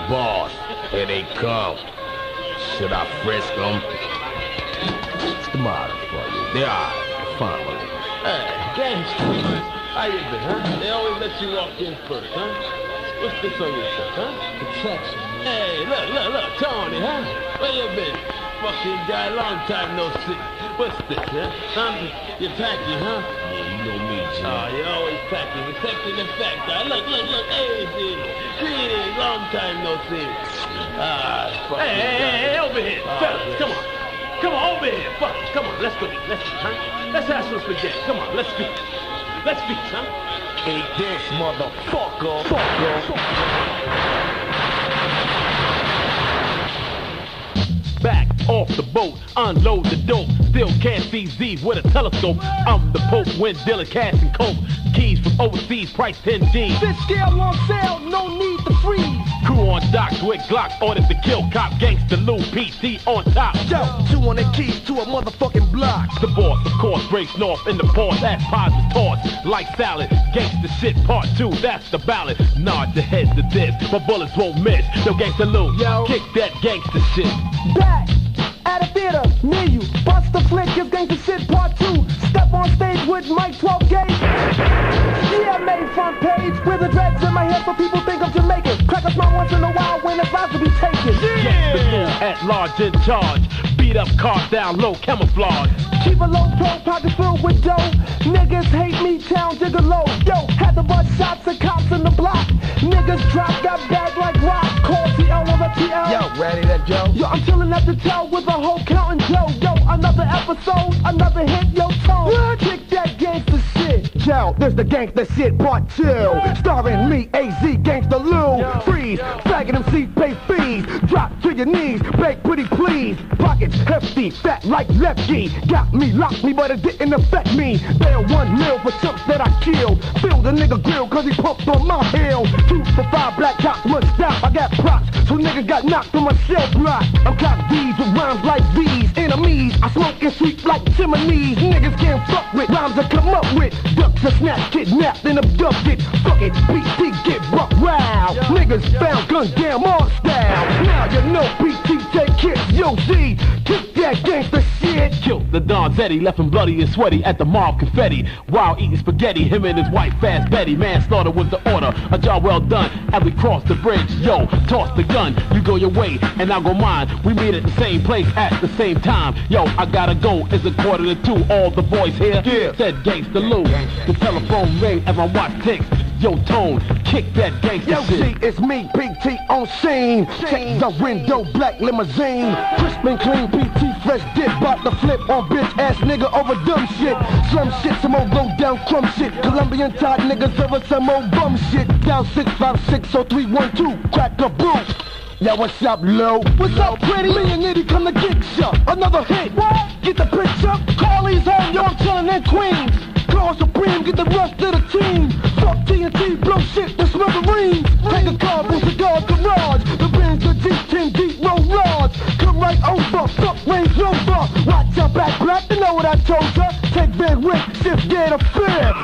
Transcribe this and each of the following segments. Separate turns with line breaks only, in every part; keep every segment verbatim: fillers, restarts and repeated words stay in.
boss. Here they come. Should I frisk them? What's the matter for you? They are. Fine with it.
Hey, gangsters. How you been, huh? They always let you walk in first, huh? What's this on your shirt, huh?
Protection.
Hey, look, look, look, Tony, huh? Where you been? Fucking guy, long time no see. What's this, huh? Something? You're packing, huh?
Yeah, you know me, Jim.
Oh, you're always packing, except in the fact that, look, look, look, hey, dude. Greetings, long time no see. Ah, fucking
Hey, hey, hey, hey, over here,
Oh,
fellas,
yeah.
come on. Come on, over here, fuck, come on, let's go eat, let's eat, huh? Let's have some spaghetti, come on, let's feast. Let's feast, huh?
Eat this, motherfucker. Fucker.
Back off the boat, unload the dope. Still can't see Z with a telescope. I'm the Pope when dealing cash and coke. Keys from overseas, price ten G's.
This scale on sale, no need to freeze.
Crew on docks with Glock orders to kill cop. Gangsta Lou P T on top.
Yo, two hundred keys to a motherfucking block.
The boss, of course, breaks north in the port. That pies was tossed like salad. Gangsta shit part two, that's the ballad. Nod your head to this, my bullets won't miss. Yo, Gangsta Lou,
Yo.
kick that gangsta shit.
Back at a theater near you. Bust the flick, is gangsta shit part two. Step on stage with Mike twelve gauge. Yeah, I made front page with the dreads in my head so people think I'm Jamaican. Crack a smile once in a while when it's about to be taken.
Gangsta Lou at large in charge. Beat up cars down low, camouflage.
Keep a low pro, pocket filled with dough. Niggas hate me, town digger low. Yo, had to bust shots at cops in the block. Niggas drop, got bagged like rock. Call T L with a T L.
Yo, ready to Joe?
Yo, I'm chillin' at the tail with a whole countin' Joe. Yo, another episode, another hit, yo, tone. Kick that gangsta shit. Yo, there's the gangsta shit part two. Starring me, A Z, Gangsta Lou. Freeze, faggot M C, pay fees. Drop to your knees, beg pretty please. Pockets hefty, fat like lefty. Got me, locked me, but it didn't affect me. Bail one mil for chumps that I killed. Filled the nigga grill cause he pumped on my hill. Two for five black cops, one stop. I got props, so niggas got knocked from my shell block. I'm cock D's with rhymes like these. Enemies, I smoke and sweep like chimneys. Niggas can't fuck with rhymes I come up with. Ducks are snapped, kidnapped and abducted. Fuck it, B T get buck wild. Niggas found guns down on style. Now you know B T take kicks, yo Z. Kick that gangsta shit.
Killed the Don Zeddy, left him bloody and sweaty at the mob confetti. While eating spaghetti, him and his wife fast Betty. Manslaughter was the order, a job well done. As we cross the bridge, yo, toss the gun. You go your way and I'll go mine. We meet at the same place at the same time. Yo, I gotta go, it's a quarter to two. All the boys here,
Yeah.
said Gangsta Lou. The telephone ring as my watch ticks. Yo, Tone, kick that gangsta
Yo,
shit.
see, it's me, P T on scene. Check the window, black limousine. Crisp and clean, P T fresh dip. Bout to flip on bitch ass nigga over dumb shit. Slum shit, some old low down crumb shit. Colombian tied niggas over some old bum shit. Down six five six oh three one two. Crack a brew. Yo, what's up, low? What's up, pretty? Me and Nitty come to kick shot. Another hit. What? Get the picture? Carly's home, yo, I'm chillin' in Queens. Call Supreme, get the rest of the team. Fuck T N T, blow shit, the smithereens. Take a car, boost a guard garage. The Benz, the Jeep, ten deep, roll large. Come right over, fuck Range Rover. Watch your back, black, you know what I told ya. Take big Rick, shift gear to fifth.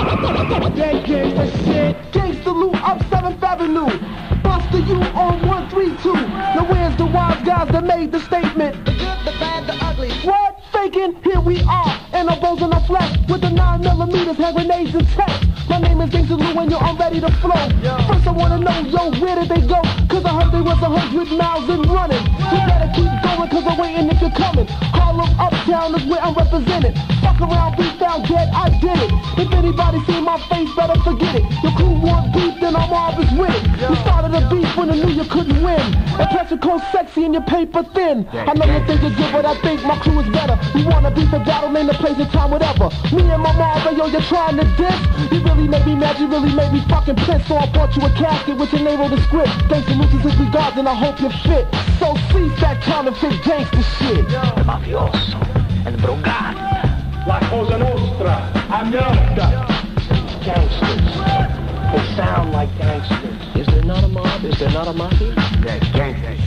That gangsta shit. Gangsta Lou up seventh Avenue. Buster you on one three two. Now where's the wise guys that made the statement? The good, the bad, the ugly. What? Faking? Here we are. And I'm bows in the flesh with the nine millimeters, hand grenades and tech. My name is Gangsta Lou and yo, I'm ready to flow. First I wanna know, yo, where did they go? Cause I heard they was a hundred miles in running. You better keep going cause I'm waiting if you're coming. Harlem Uptown is where I'm represented. Fuck around, be found dead, I did it. If anybody see my face, better forget it. Your crew want beef, then I'm always with it. You started a beef when I knew you couldn't win. And pressure cold sexy and your paper thin. I know you think you're good, but I think my crew is better. We wanna be for battle, name the place and time, whatever. Me and my mom, yo, you're trying to diss. You really made me mad, you really made me fucking pissed. So I bought you a casket which enabled the script. Thanks to Lucius and regards and I hope you fit. So cease that counterfeit gangsta shit.
The mafioso, el drogata,
La Cosa Nostra, America.
gangsters. They sound like gangsters. Is there not a mob? Is there not a mafia?
That gangsta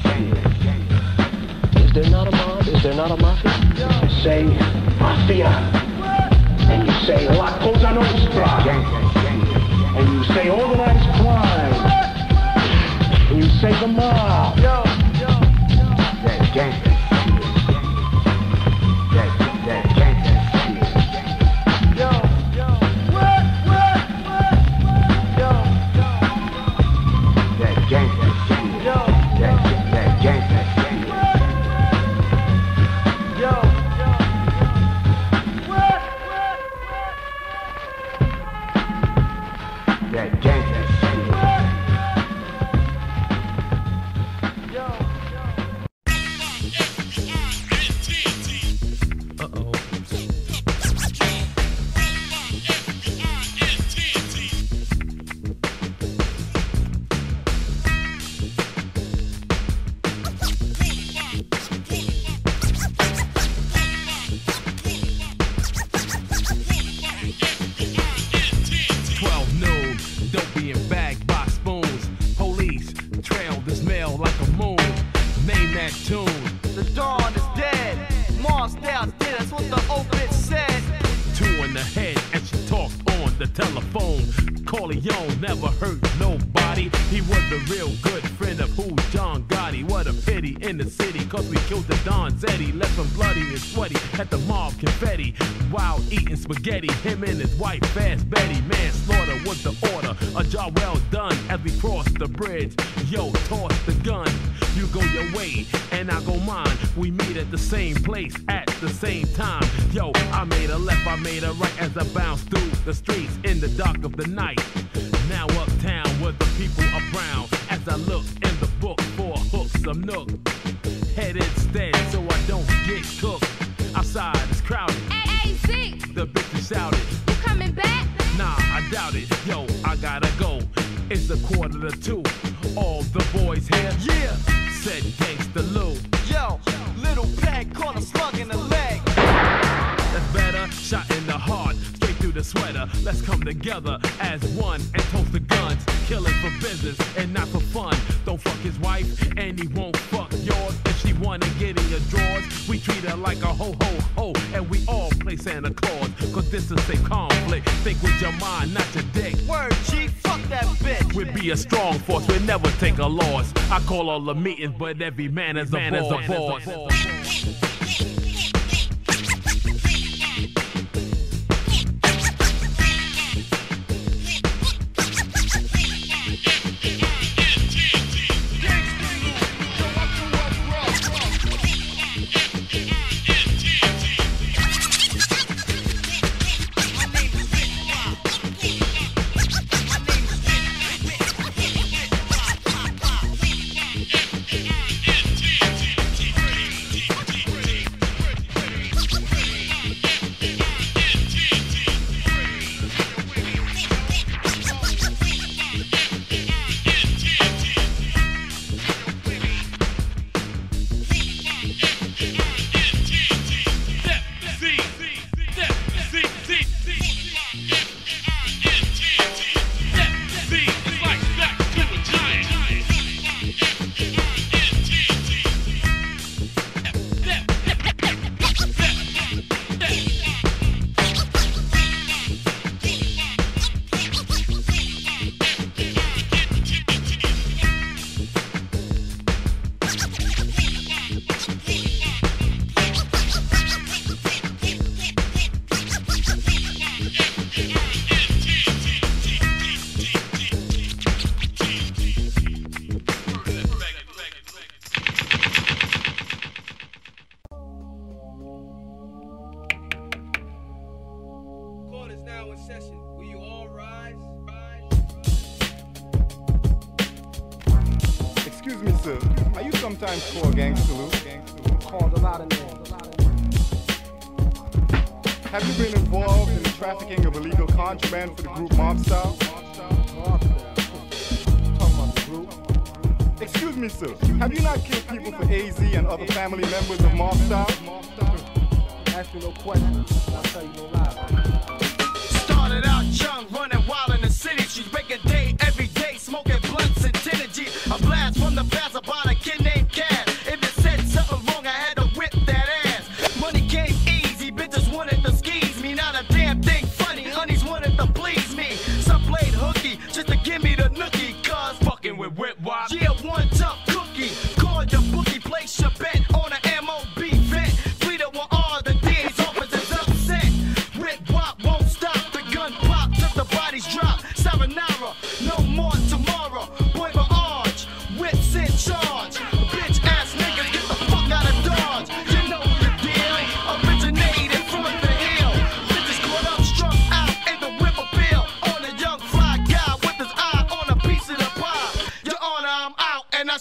shit.
Is there not a mob? Is there not a mafia?
You say mafia, and you say La Cosa Nostra,
Gangsta shit.
and you say organized crime, and you
say the mob. Yo, yo, yo. That gangsta shit. That, that gangsta shit. Yo, yo. What, what, what, what? Yo, yo. That gangsta shit. Yo, that, that gangsta shit. Yo, yo. What, what, what? That gangsta shit.
Never hurt nobody. He was the real good friend of who? John Gotti. What a pity in the city, cause we killed the Don Zeddy. Left him bloody and sweaty at the mob confetti while eating spaghetti. Him and his wife Fast Betty. Manslaughter was the order, a job well done. As we crossed the bridge, yo, toss the gun. You go your way and I go mine. We meet at the same place at the same time. Yo, I made a left, I made a right as I bounced through the streets in the dark of the night. Now uptown where the people are brown. As I look in the book for a hook, some nook. Head instead so I don't get cooked. Outside it's crowded.
A A C.
The bitches shouted.
You coming back?
Nah, I doubt it. Yo, I gotta go. It's a quarter to two. All the boys here, yeah, said Gangsta Lou.
Yo, little Peg caught a slug in the leg.
That's better, shot in the heart, straight through the sweater. Let's come together as one and toast the guns. Killing for business and not for fun. Don't fuck his wife and he won't fuck yours. If she wanna get in your drawers, we treat her like a ho ho ho. And we all play Santa Claus, cause this is a conflict. Think with your mind, not your dick.
Word G, fuck that bitch.
We'd be a strong force, we'd never take a loss. I call all the meetings, but every man is a man boss. Is a boss.
Excuse me, sir. Are you sometimes called Gangsta Lou?
Called a lot of names.
Have you been involved in the trafficking of illegal contraband for the group Mob Style? Excuse me, sir. Have you not killed people for A Z and other family members of Mob Style?
Ask me no questions. I'll tell you no lies.
Started out young, running wild in the city. She's breaking day every day, smoking blunts and synergy. A blast from the past about a kid named Cass. If it said something wrong, I had to whip that ass. Money came easy, bitches wanted to squeeze me. Not a damn thing funny, honeys wanted to please me. Some played hooky just to give me the nookie, cause fucking with whip wop. Yeah, one, two.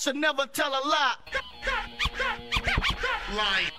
should never tell a lie. Lie.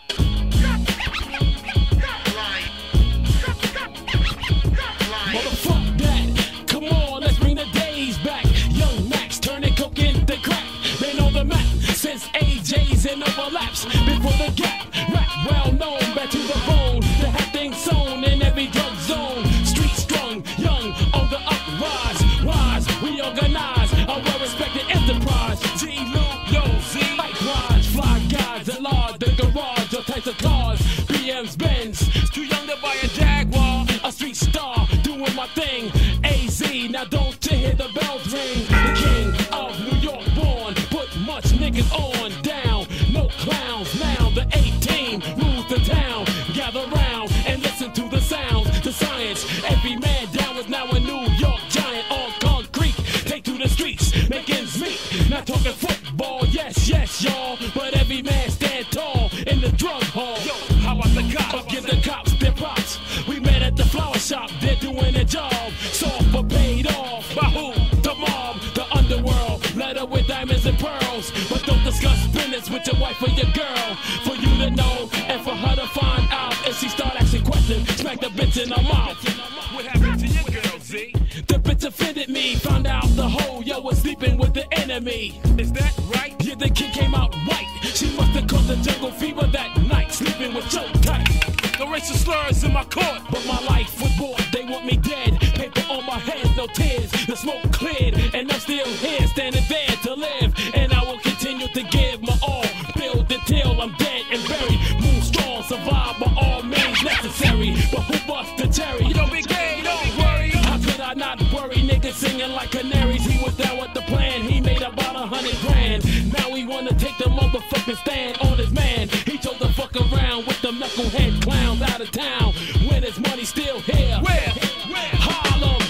Motherfuck that. Come on, let's bring the days back. Young Max turning coke into crack. Been on the map since A J's and overlaps. Before the gap, rap well known, back to the bone. To have things sewn in every drug zone. Street strong, young, on the uprise. Wise, we organize a well-respected enterprise. G Luke, yo, Z, likewise. Fly guys at large, the garage, all types of cars. B M's, Benz, too young to buy a Jaguar. A street star, doing my thing. A Z, now don't you hear the bells ring? The king of New York born, put much niggas on down. No clowns now, the A-team rules the town. Gather round and listen to the sounds, the science. Every man down is now a New York giant on concrete. Take to the streets, make ends meet. Not talking football, yes, yes, y'all. But every man stand tall in the drug hall. Yo, how about the cops? Give the cops their props. We met at the flower shop, they're doing their job. Soft but paid off. By who? The mob, the underworld. Letter with diamonds and pearls. But don't discuss business with your wife or your girl. For you to know and for her to find out. If she start asking questions, smack the bitch in her mouth. What happened to your girl, Z? The bitch offended me. Found out the hoe, yo, was sleeping with the enemy. Is that right? Yeah, the kid came out white. She must have caught the jungle fever that night. Sleeping with Joe tight. The racial slurs in my court, but my life was bought. They want me dead. Paper on my hands, no tears. The smoke cleared, and I'm still here, standing there to live. And I will continue to give my all, build until I'm dead and buried. Move strong, survive by all means necessary. But who bust the cherry? You don't be gay, don't worry. How could I not worry? Niggas singing like canaries. He was down with the plan. He made about a hundred grand. Now he wanna take the motherfucking stand on his man. He told the fuck around with the knucklehead clowns out of town. When his money still here. Where? Where? Harlem.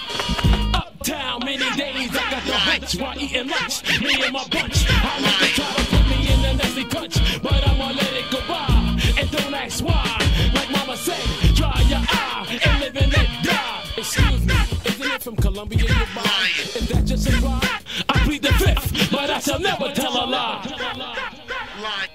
Uptown, many days I got the hunch while eating lunch. Me and my bunch. I like to try to put me in the nasty touch, but I'ma let it go by. And don't ask why. Like mama said, dry your eye and live and let die. Excuse me, isn't it from Columbia you're by? Is that just a lie? I plead the fifth, but I shall never tell a lie.
Lie.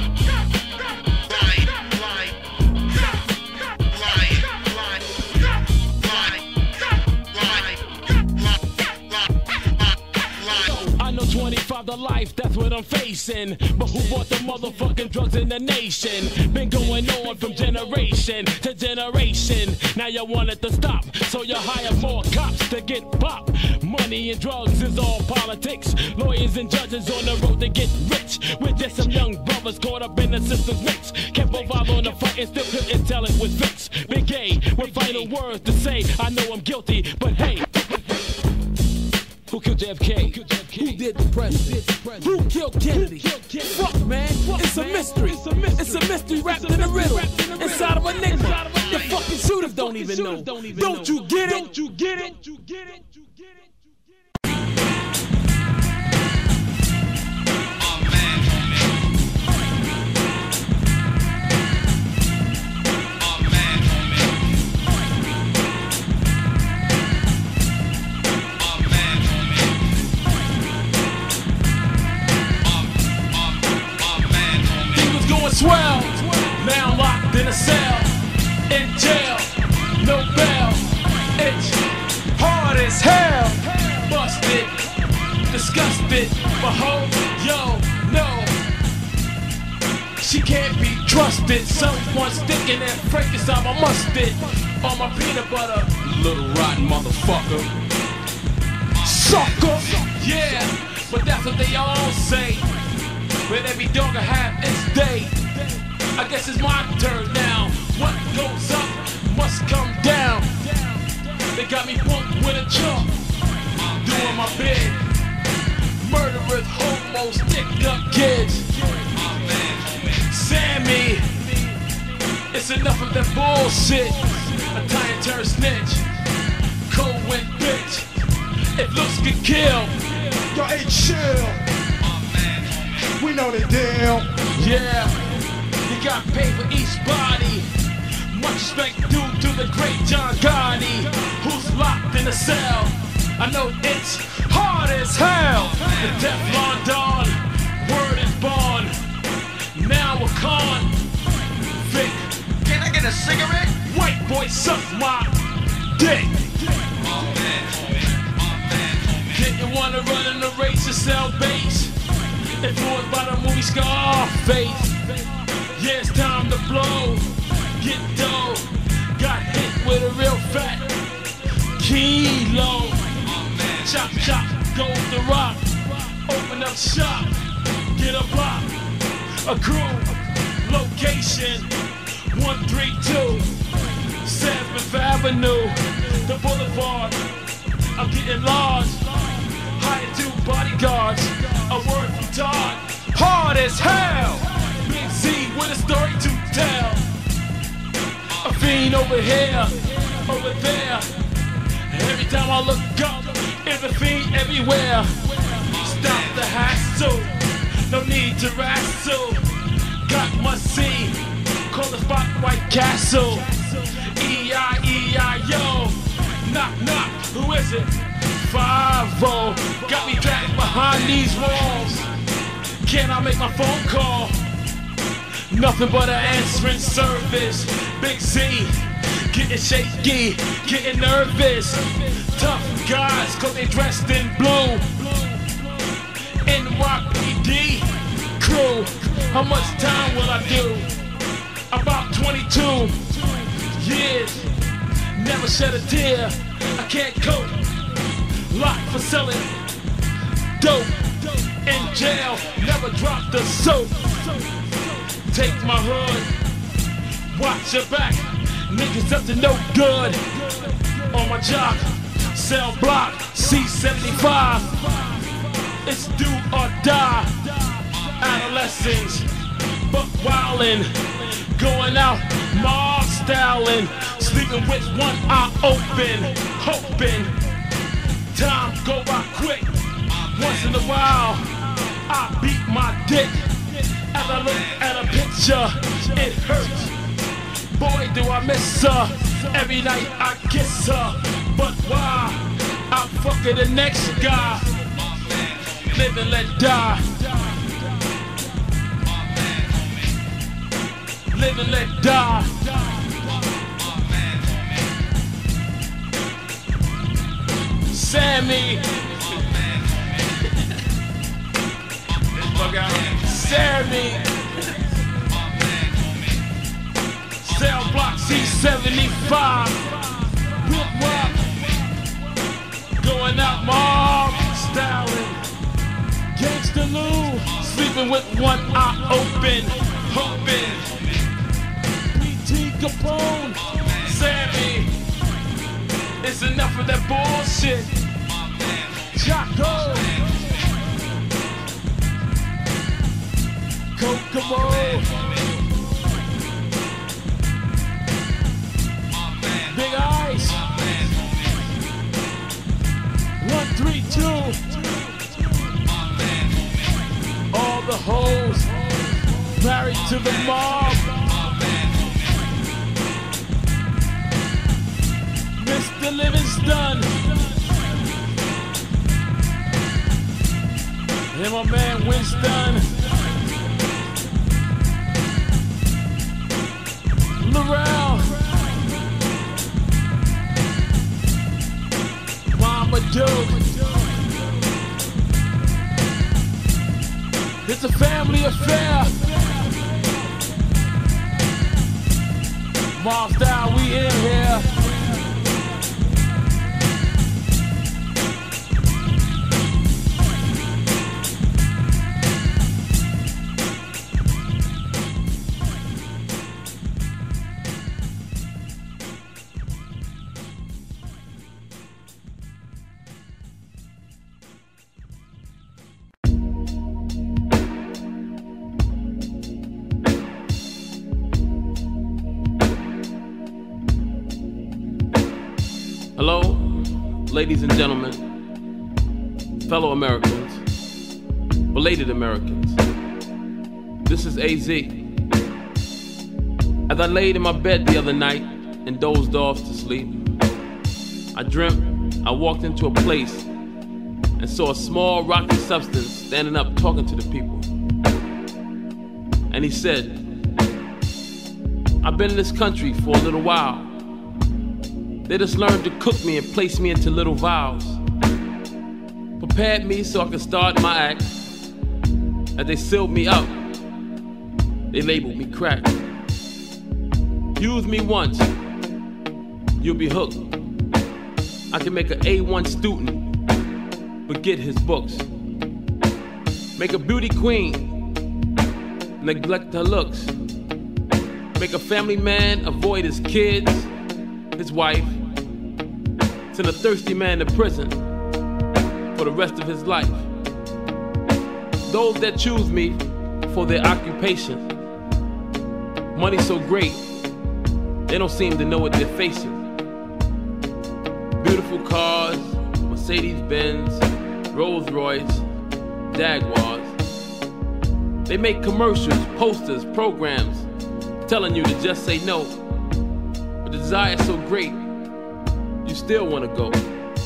twenty-five to life, that's what I'm facing. But who bought the motherfucking drugs in the nation? Been going on from generation to generation. Now you want it to stop, so you hire more cops to get pop. Money and drugs is all politics. Lawyers and judges on the road to get rich. We're just some young brothers caught up in the system's mix. Kept a vibe on the fight and still couldn't tell it was Vicks. Big A with final words to say. I know I'm guilty, but hey. Who killed J F K? Who did the president? Who killed Kennedy? Fuck, man, it's a mystery. It's a mystery wrapped in a riddle. Inside of a enigma. The fucking shooters don't even know. Don't you get it? Don't you get it? Swell, now locked in a cell, in jail, no bail. It's hard as hell, busted, disgusted, but hope, yo, no. She can't be trusted. Someone sticking that Frankenstein my mustard on my peanut butter. Little rotten motherfucker, sucker. Yeah, but that's what they all say. But every dog I have its day. I guess it's my turn now. What goes up must come down. They got me bumped with a chump, doing my bid. Murderers, homos, sticked up kids. Sammy, it's enough of that bullshit. Italian terror snitch, cold wind bitch. If looks could kill,
Yo, hey, chill. We know the deal.
yeah. You got paid for each body. Much respect due to the great John Gotti, who's locked in a cell. I know it's hard as hell. The Teflon Don. born, now a convict.
Can I get a cigarette?
White boy suck my dick. Didn't wanna run in the race to sell base. Influenced by the movie Scarface. Yeah, it's time to blow. Get dough. Got hit with a real fat kilo. Chop chop, goes the rock. Open up shop. Get a block. A crew. Location one three two seventh Avenue. The boulevard. I'm getting large. Hired two bodyguards. A word from Todd. Hard as hell. Big Z with a story to tell. A fiend over here, over there. Every time I look up, it's a fiend everywhere. Stop the hassle. No need to wrestle. Got must see. Call the spot White Castle. E I E I O. Knock knock. Who is it? five oh. Got me dragged behind these walls. Can I make my phone call? Nothing but an answering service. Big Z, getting shaky, getting nervous. Tough guys, cause they dressed in blue. N Y P D crew. How much time will I do? About twenty-two years. Never shed a tear. I can't cope. Locked for selling dope. In jail, never dropped the soap. Take my hood, watch your back. Niggas up to no good. On my job, cell block, C seventy-five. It's do or die. Adolescents, buck wildin', going out, mob styling, sleeping with one eye open, hoping time go by quick. Once in a while, I beat my dick. As I look at a picture, it hurts. Boy, do I miss her. Every night I kiss her. But why? I'm fucking the next guy. Live and let die. Live and let die. Sammy. Sammy. Cell block C seventy-five. Whip rock. Going out mob styling. Gangsta Lou. Sleeping with one eye open. Hoping. P T Capone. Sammy. It's enough of that bullshit. Chaco. Kokomo. Big Eyes. One, three, two. All the hoes married to the mob. Mister Livingston. And my man Winston. Laurel. Mama Duke. It's a family affair. Mob style, we in here.
Hello, ladies and gentlemen, fellow Americans, belated Americans. This is A Z. As I laid in my bed the other night and dozed off to sleep, I dreamt I walked into a place and saw a small rocky substance standing up talking to the people. and he said, I've been in this country for a little while. They just learned to cook me and place me into little vials. Prepared me so I could start my act. As they sealed me up, they labeled me crack. Use me once, you'll be hooked. I can make an A one student forget his books. Make a beauty queen neglect her looks. Make a family man avoid his kids, his wife. Send a thirsty man to prison for the rest of his life. Those that choose me for their occupation, money so great, they don't seem to know what they're facing. Beautiful cars, Mercedes-Benz, Rolls-Royce, Jaguars. They make commercials, posters, programs, telling you to just say no. But the desire is so great, you still want to go.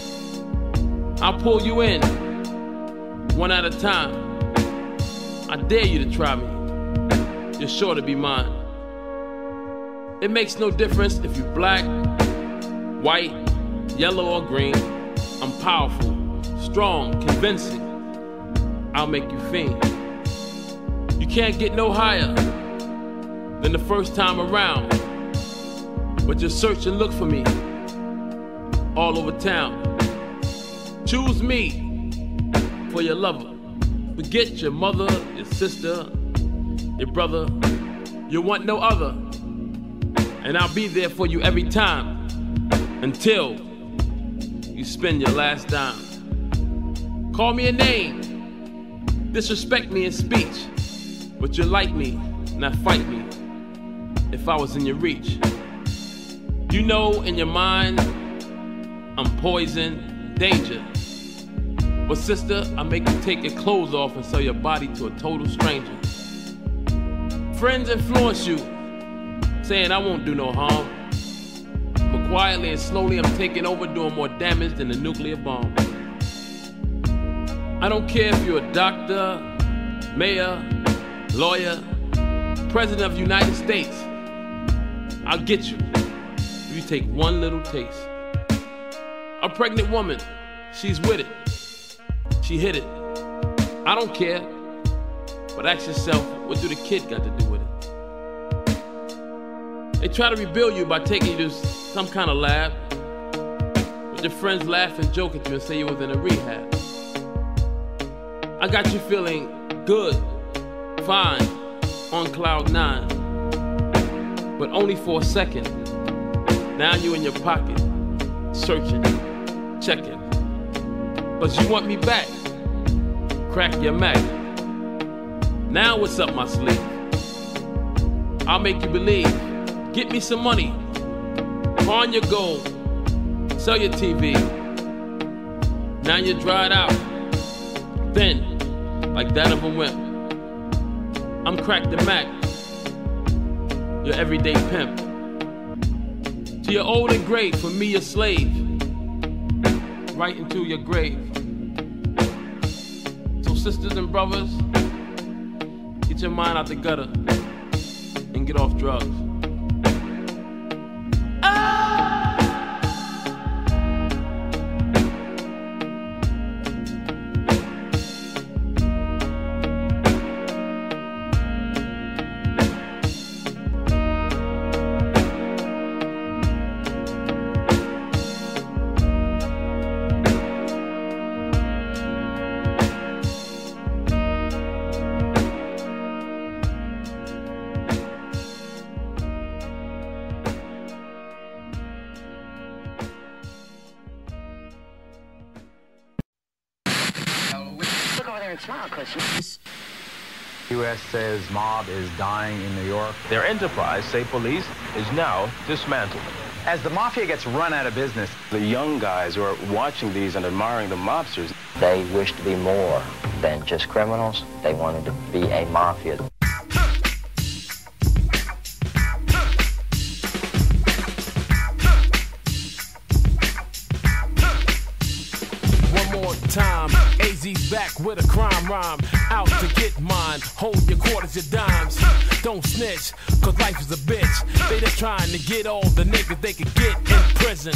I'll pull you in, one at a time. I dare you to try me. You're sure to be mine. It makes no difference if you're black, white, yellow, or green. I'm powerful, strong, convincing. I'll make you fiend. You can't get no higher than the first time around. But just search and look for me all over town. Choose me for your lover. Forget your mother, your sister, your brother. You want no other. And I'll be there for you every time until you spend your last dime. Call me a name, disrespect me in speech, but you like me, not fight me if I was in your reach. You know in your mind I'm poison, danger. But sister, I make you take your clothes off and sell your body to a total stranger. Friends influence you, saying I won't do no harm. But quietly and slowly I'm taking over, doing more damage than a nuclear bomb. I don't care if you're a doctor, mayor, lawyer, president of the United States. I'll get you if you take one little taste. A pregnant woman, she's with it. She hit it. I don't care. But ask yourself, what do the kid got to do with it? They try to rebuild you by taking you to some kind of lab. But your friends laugh and joke at you and say you was in a rehab. I got you feeling good, fine, on cloud nine. But only for a second. Now you in your pocket, searching, checking. But you want me back. Crack your Mac. Now what's up my sleeve? I'll make you believe. Get me some money. Pawn your gold. Sell your T V. Now you're dried out. Thin, like that of a wimp. I'm Crack the Mac. Your everyday pimp. To your old and great, for me a slave. Right into your grave. So sisters and brothers, get your mind out the gutter and get off drugs.
U S says mob is dying in New York.
Their enterprise, say police, is now dismantled.
As the mafia gets run out of business,
The young guys who are watching these and admiring the mobsters,
they wished to be more than just criminals. They wanted to be a mafia.
One more time, A Z G's back with a crime rhyme. Out to get mine. Hold your quarters, your dimes. Don't snitch, cause life is a bitch. They just trying to get all the niggas they could get in prison.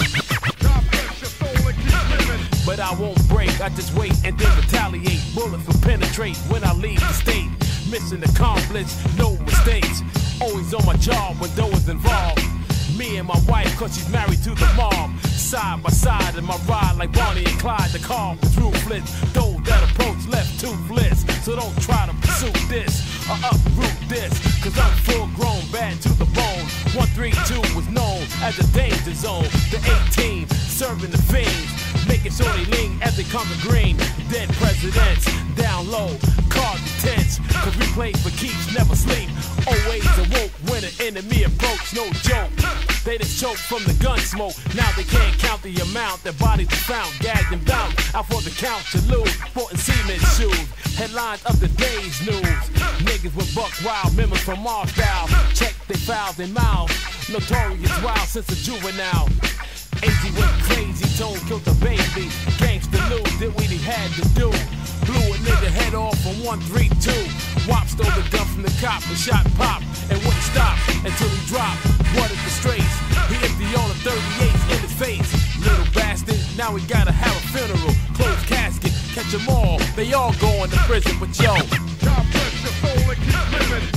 But I won't break, I just wait and then retaliate. Bullets will penetrate when I leave the state. Mission accomplished, no mistakes. Always on my job when dough is involved. Me and my wife, cause she's married to the mob. Side by side in my ride like Bonnie and Clyde. The car was ruthless. Those that approach left toothless. So don't try to pursue this or uproot this. Cause I'm full grown, bad to the bone. one three two was known as a danger zone. The eighteen serving the fiends, making sure they lean as they conquer green. Dead presidents, down low, cars intense. Cause we play for keeps, never sleep. Always awoke when an enemy approach, no joke. They just choke from the gun smoke. Now they can't count the amount that bodies are found, gagged and bound. Out for the count to lose, sporting cement shoes. Headlines of the day's news. Niggas with buck wild, members from Mars style. Check they fouls and mouths. Notorious wild since a juvenile. A Z went crazy, Tone killed the baby. Gangsta knew, did what he had to do. Blew a nigga head off from one three two. Wop stole the gun from the cop and shot Pop and wouldn't stop until he dropped. What is the straits? He emptied all the thirty-eights in his face. Little bastard, now we gotta have a funeral. Closed casket, catch them all. They all going to prison, but yo. God bless your soul and keep living.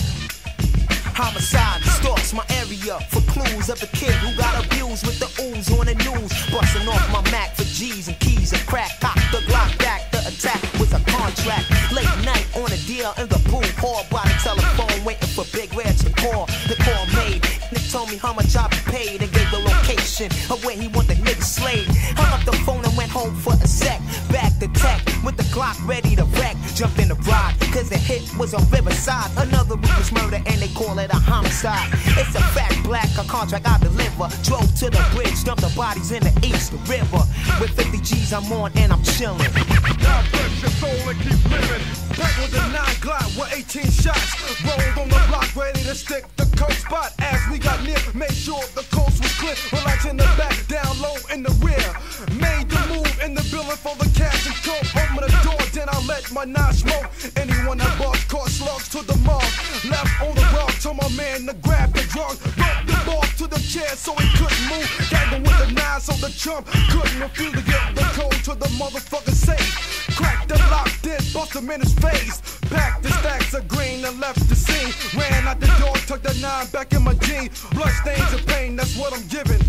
Homicide distorts my area for clues of the kid who got abused with the ooze on the news. Busting off my Mac for G's and keys and crack. Cock the Glock back, the attack was a contract. Late night on a deal in the pool hall by the telephone, waiting for Big Red to call. The call made, Nick told me how much I be paid and gave the location of where he want the nigga slayed. Hung up the phone and went home for a sec. Back to tech with the Glock ready to wreck. Jumped in the ride, cause the hit was on Riverside. Another ruthless murder and they call it a homicide. It's a fact, black, a contract I deliver. Drove to the bridge, dumped the bodies in the East River. With fifty G's I'm on and I'm chillin'.
God bless your soul and keep living. Back with the nine Glock with eighteen shots. Rolled on the block, ready to stick the coast spot. As we got near, made sure the coast was clear. Relax in the back, down low in the rear. Made the move in the building for the cash and coke. Open the door, then I let my nine smoke. Anyone that bought caught slugs to the mark. Left on the rock, told my man to grab the drug. Broke the ball to the chair so he couldn't move. Gagging with the nine so the chump couldn't refuse to get the code to the motherfucker safe. Cracked the lock, then bust him in his face. Packed the stacks of green and left the scene. Ran out the door, tucked the nine back in my jeans. Blood stains and pain, that's what I'm giving.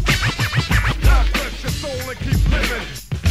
God bless your soul and keep living.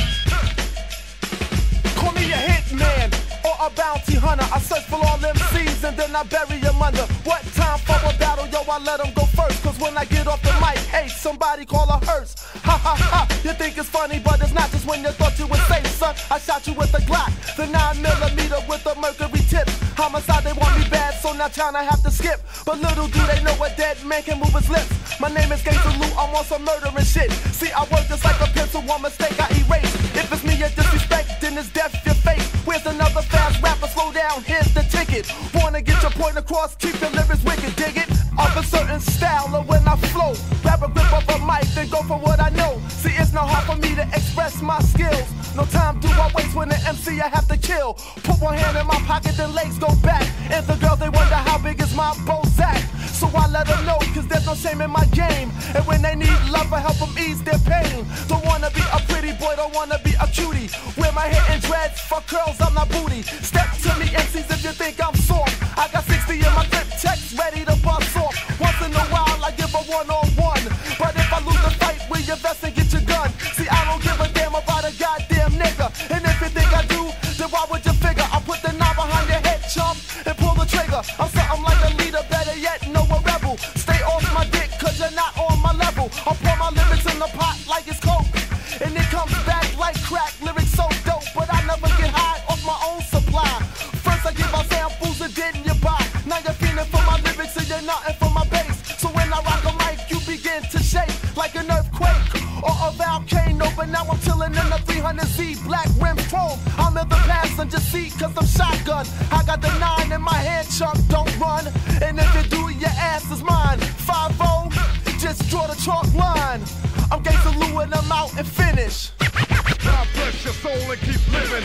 Call me a hitman or a bounty hunter. I search for all M Cs and then I bury them under. What time for a battle? Yo, I let them go first. Cause when I get off the mic, hey, somebody call a hearse. Ha ha ha, you think it's funny, but it's not just when you thought you were safe, son. I shot you with a Glock, the nine millimeter with the mercury tip. Homicide, they want me bad, so now China have to skip. But little do they know a dead man can move his lips. My name is Gangsta Lou, I'm on some murdering shit. See, I work just like a pencil, one mistake I erase. If it's me you disrespect, then it's death your face. Where's another fast rapper? Slow down, here's the ticket. Wanna get your point across, keep your lyrics wicked, dig it? Of a certain style or when I flow. Grab a grip of a mic, then go for what I know. See, it's not hard for me to express my skills. No time do I waste when the M C I have to kill. Put one hand in my pocket, then legs go back. And the girls, they wonder how big is my Bozak. So I let them know, cause there's no shame in my game. And when they need love, I help them ease their pain. Don't wanna be a pretty boy, don't wanna be a cutie. Wear my hair in dreads, fuck curls, I'm not booty. Step to me, M Cs, if you think I'm soft. I got sixty in my grip, text ready to bust off. Once in a while, I give a one-on-one. But if I lose the fight, wear your vest and get your gun. See, I don't give a damn about a goddamn nigga. And if you think I do, then why would you figure? I'll put the knife behind your head, chump, and pull the trigger. I'm something like a leader, better yet, no a rebel. Stay off my dick, cause you're not on my level. I'll pour my lyrics in the pot like it's coke. And it comes back like crack, lyrics so dope. But I never get high off my own supply. First I give out samples and then you buy. Now you're feeling for my lyrics and you're nothing for my bass. So when I rock a mic, you begin to shake like an earthquake or a volcano. But now I'm chilling in the three hundred Z, black rims chrome. I'm in the passenger seat cause I'm shotgun. I got the nine in my hand, chump, don't run. And if you do, your ass is mine. five oh, just draw the chalk line. I'm Gangsta Lou and I'm out and finish.
God bless your soul and keep living.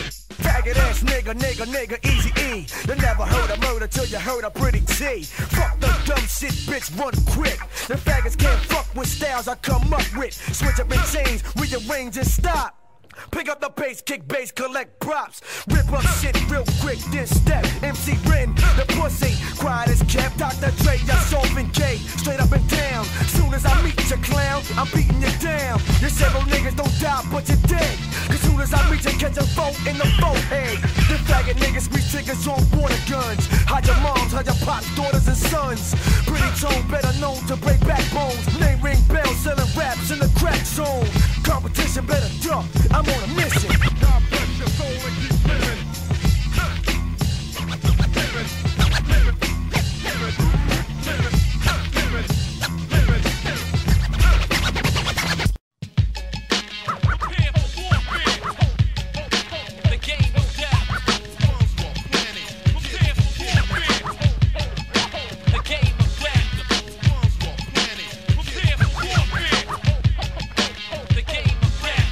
Faggot ass nigga, nigga, nigga, easy E. You never heard a murder till you heard a pretty T. Fuck the dumb shit, bitch, run quick. The faggots can't fuck with styles I come up with. Switch up and change, rearrange and stop. Pick up the bass, kick bass, collect props. Rip up shit real quick, then step. M C Ren, the pussy, quiet as kept. Doctor Dre, y'all soft and gay, straight up and down. Soon as I meet you, clown, I'm beating you down. You several niggas don't die, but you're dead. Cause soon as I reach you, catch a vote in the forehead. The faggot niggas squeeze triggers on water guns. Hide your moms, hide your pops, daughters and sons. Pretty tone, better known to break backbones. Name ring bells, selling raps in the crack zone. Competition better duck, I'm on a mission. God bless your soul and keep living. Living, living, living, living, living, living. Prepare for warfare. The game of death. Prepare for warfare. The game of death. Prepare for warfare. The game of death.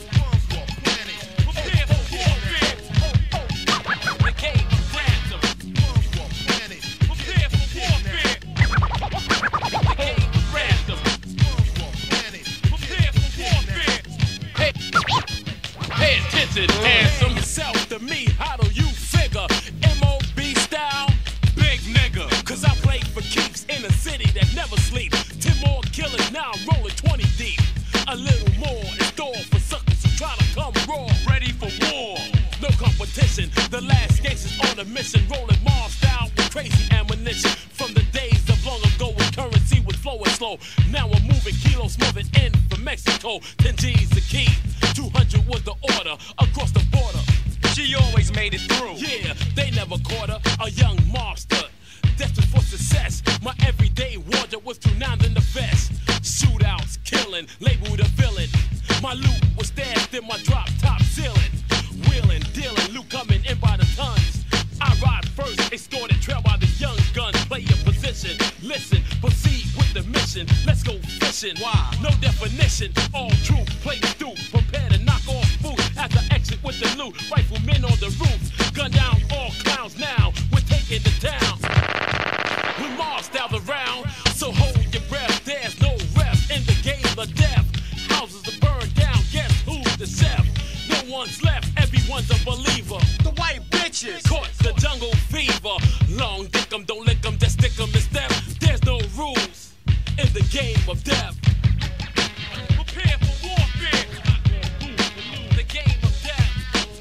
Pay attention, handsome. Yourself to me, how do you figure? M O B style, big nigga. Cause I played for keeps in a city that never sleep. Ten more killers, now I'm rolling twenty deep. A little more in store for suckers who try to come raw. Ready for war, no competition. The last gangsters on a mission, rolling Mars style with crazy ammunition. From the days of long ago when currency was flowing slow. Now I'm moving kilos, moving in from Mexico. Ten G's the key, two hundred was the order across the border. She always made it through. Yeah, they never caught her, a young mobster. Destined for success, my everyday wardrobe was too nine in the vest. Shootouts, killing, labeled a villain. My loot was stashed in my drop top ceiling. Wheeling, dealing, loot coming in by the tons. I ride first, escorted, trail by the young guns. Play your position, listen, proceed with the mission. Let's go fishing. Why? No definition, all truth, play the dude. Prepare to knock off food at the exit with the loot. Riflemen on the roof, gun down all clowns now. We're taking the town. We marched out around, so hold your breath. There's no rest in the game of death. Houses are burned down, guess who's the chef? No one's left, everyone's a believer. The white bitches caught the jungle fever. Long dick 'em, don't lick 'em, just stick 'em in step. There's no rules in the game of death. Prepare for warfare. The game of death.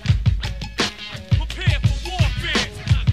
Prepare for warfare.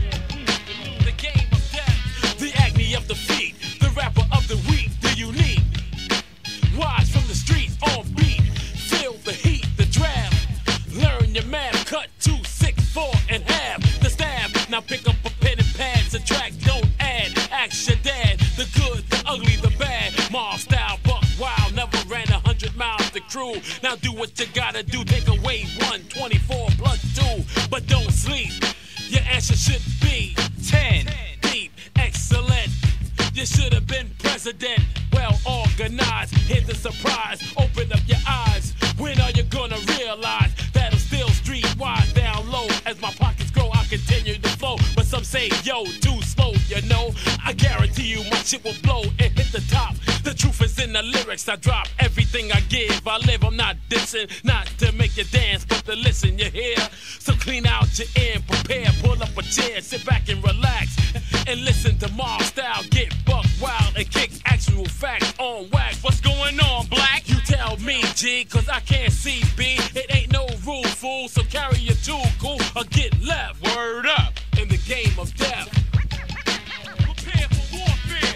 The game of death. The agony of defeat. The rapper of the week. The unique. Watch from the streets on beat. Feel the heat, the draft. Learn your math. Cut two, six, four, and half. The staff. Now pick up a pen and pad. Subtract, don't add. Ask your dad. The good, the ugly, the bad. Mars style, buck wild. Never ran a hundred miles to crew. Now do what you gotta do. Take away one, twenty-four plus two. But don't sleep. Your answer should be ten. Deep, excellent. You should have been president. Well organized. Here's the surprise. Open up your eyes. When are you gonna realize that I'm still streetwise down low? As my pockets grow, I continue to flow. But some say, yo, too slow, you know. I guarantee you my shit will blow and hit the top. The truth is in the lyrics. I drop everything I give. I live, I'm not dissing. Not to make you dance, but to listen, you hear? So clean out your ear and prepare. Pull up a chair, sit back and relax. And listen to Mars style. Get buck wild and kick actual facts on wax. What's going on, black? You tell me, G, cause I can't see B. It ain't no rule, fool. So carry your tool, cool, or get left. Word up in the game of death. Prepare for warfare.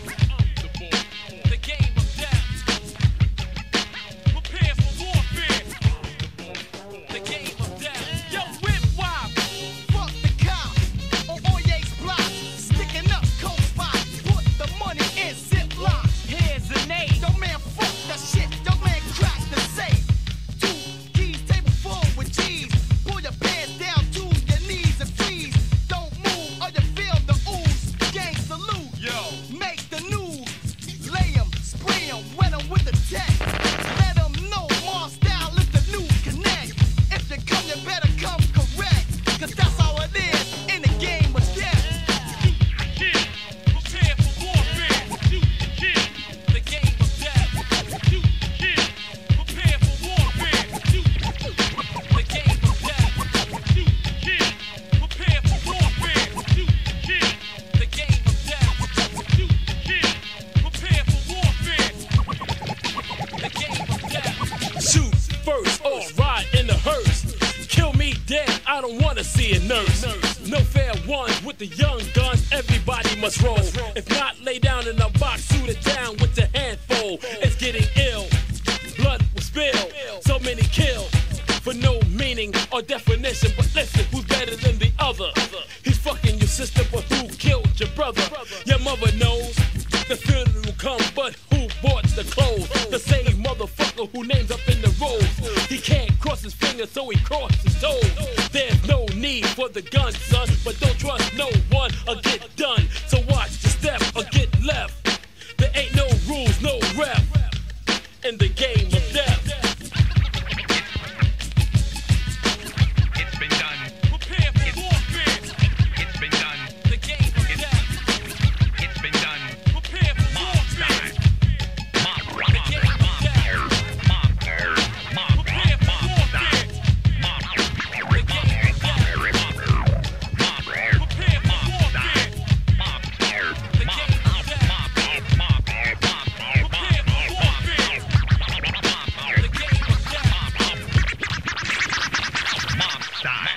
The game of death. Prepare for warfare. The game of death.
Yo, whip wop, fuck the cops. On Oye's block, sticking up cold spots. Put the money in ziploc. Here's a name. Yo, man, fuck the shit. Yo, man, crack the safe. Two keys, table full with cheese. Pull your pants down to your knees and freeze. Yo,
shoot first or ride in the hearse. Kill me dead, I don't wanna see a nurse. No fair ones with the young guns, everybody must roll. If not, lay down in a box, shoot it down with the handful. It's getting ill, blood will spill, so many kills for no meaning or definition. But listen, who's better than the other? He's fucking your sister, but who killed your brother? Your mother knows the funeral will come, but who bought the clothes? The same motherfucker who names up in the road. He can't cross his fingers, so he crosses his toes. There's no need for the gun, son, but don't trust no one or get done. So watch the step or get left. There ain't no rules, no ref in the game of death.
It's been done. Prepare for warfare. It's been done. The game of death. It's been done. Prepare for warfare. Mob, mob, the game of death. Mob, mob, prepare for warfare. Mob, the game of death. Mob, mob, prepare for warfare. Mob, the game of death. Mob, mob, prepare for warfare. The game of death. Mob style.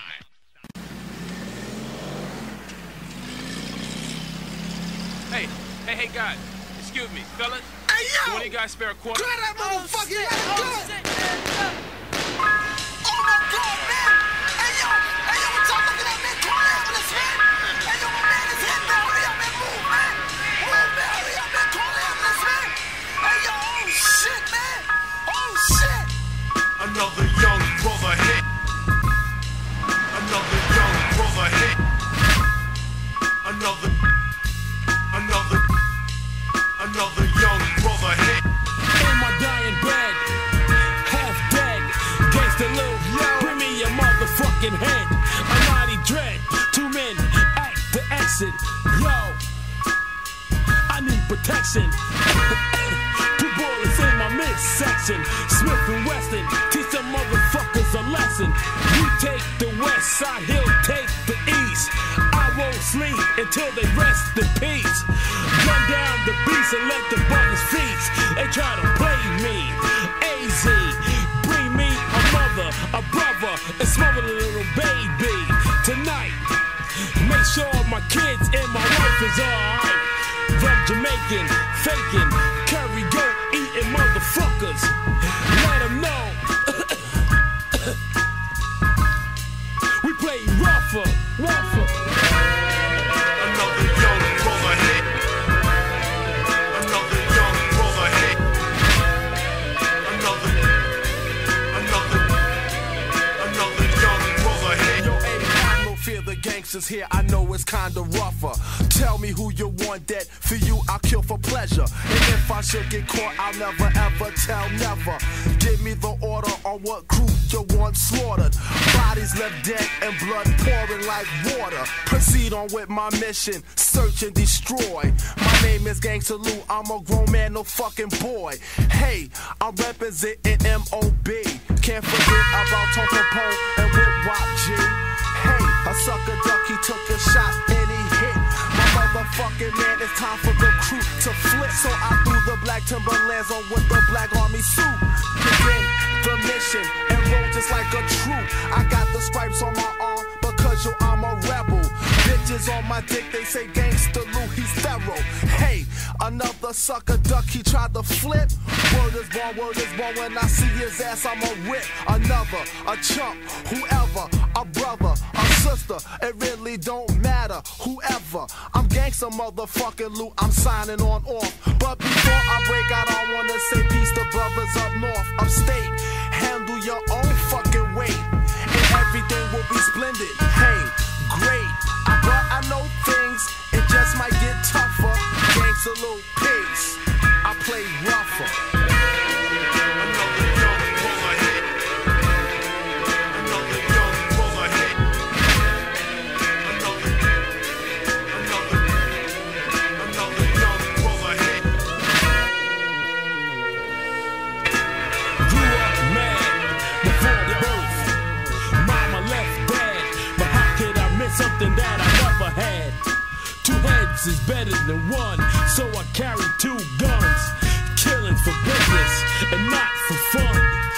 Hey, hey, hey, guys. Excuse me, fellas.
Hey, yo!
Do one of you guys spare a quarter?
Grab that motherfucker,
Oh,
let's
shit.
go!
Oh, shit.
Oh my God, man! Hey, yo! Hey, yo, what y'all looking at, man? Come on out with this, man! Hey, yo, my man is hit, man! Hurry up, man! Move, man! Move, man! Hurry up, man! Come on out with this, man! Hey, yo! Oh, shit, man! Oh, shit!
Another young brother hit. Another young brother hit. Another, another, another young brother hit.
In my dying bed, half dead, gangsta Lou, bring me your motherfucking head. I'm mighty dread, two men at the exit. Yo, I need protection. Two bullets in my midsection. Smith and Wesson, teach some motherfuckers a lesson. You take the west side, he'll take the east. I won't sleep until they rest in peace. Gun down the beast and let the buggers feast. They try to play me. A Z, bring me a mother, a brother, and smother the little baby. Tonight, make sure my kids and my wife is alright. From Jamaican, faking, curry goat eating motherfuckers. Let them know. We play rougher, rougher.
Another young brother hit. Another young brother hit. Another, another, another young brother hit.
Yo, ain't got no fear, the gangsters here, I know it's kinda rougher. Tell me who you want that, for you I'll kill for pleasure. And if I should get caught, I'll never ever tell never. Give me the order on what crew you want slaughtered. Bodies left dead and blood pouring like water. Proceed on with my mission, search and destroy. My name is Gangsta Lou, I'm a grown man, no fucking boy. Hey, I'm representing M O B. Can't forget about Tom Capone and Whip Wop G. Hey, a sucker duck, he took a shot and he hit. My motherfucking man, it's time for the crew to flip. So I threw the black Timberlands on with the black army suit. Begin the mission and roll just like a troop. I got the stripes on my arm because yo, I'm a rebel. Bitches on my dick, they say Gangsta Lou, he's thorough. Hey, another sucker duck, he tried to flip. Word is born, word is born, when I see his ass, I'ma rip. Another, a chump, whoever, a brother, a sister, it really don't matter, whoever. I'm Gangsta motherfucking Lou, I'm signing on off. But before I break out, I wanna say peace to brothers up north, upstate. Handle your own fucking weight, and everything will be splendid. Hey, great, I, but I know things, it just might get tougher. Gangsta Lou, peace, I play rougher.
Something that I never had. Two heads is better than one, so I carry two guns. Killings for business and not for fun.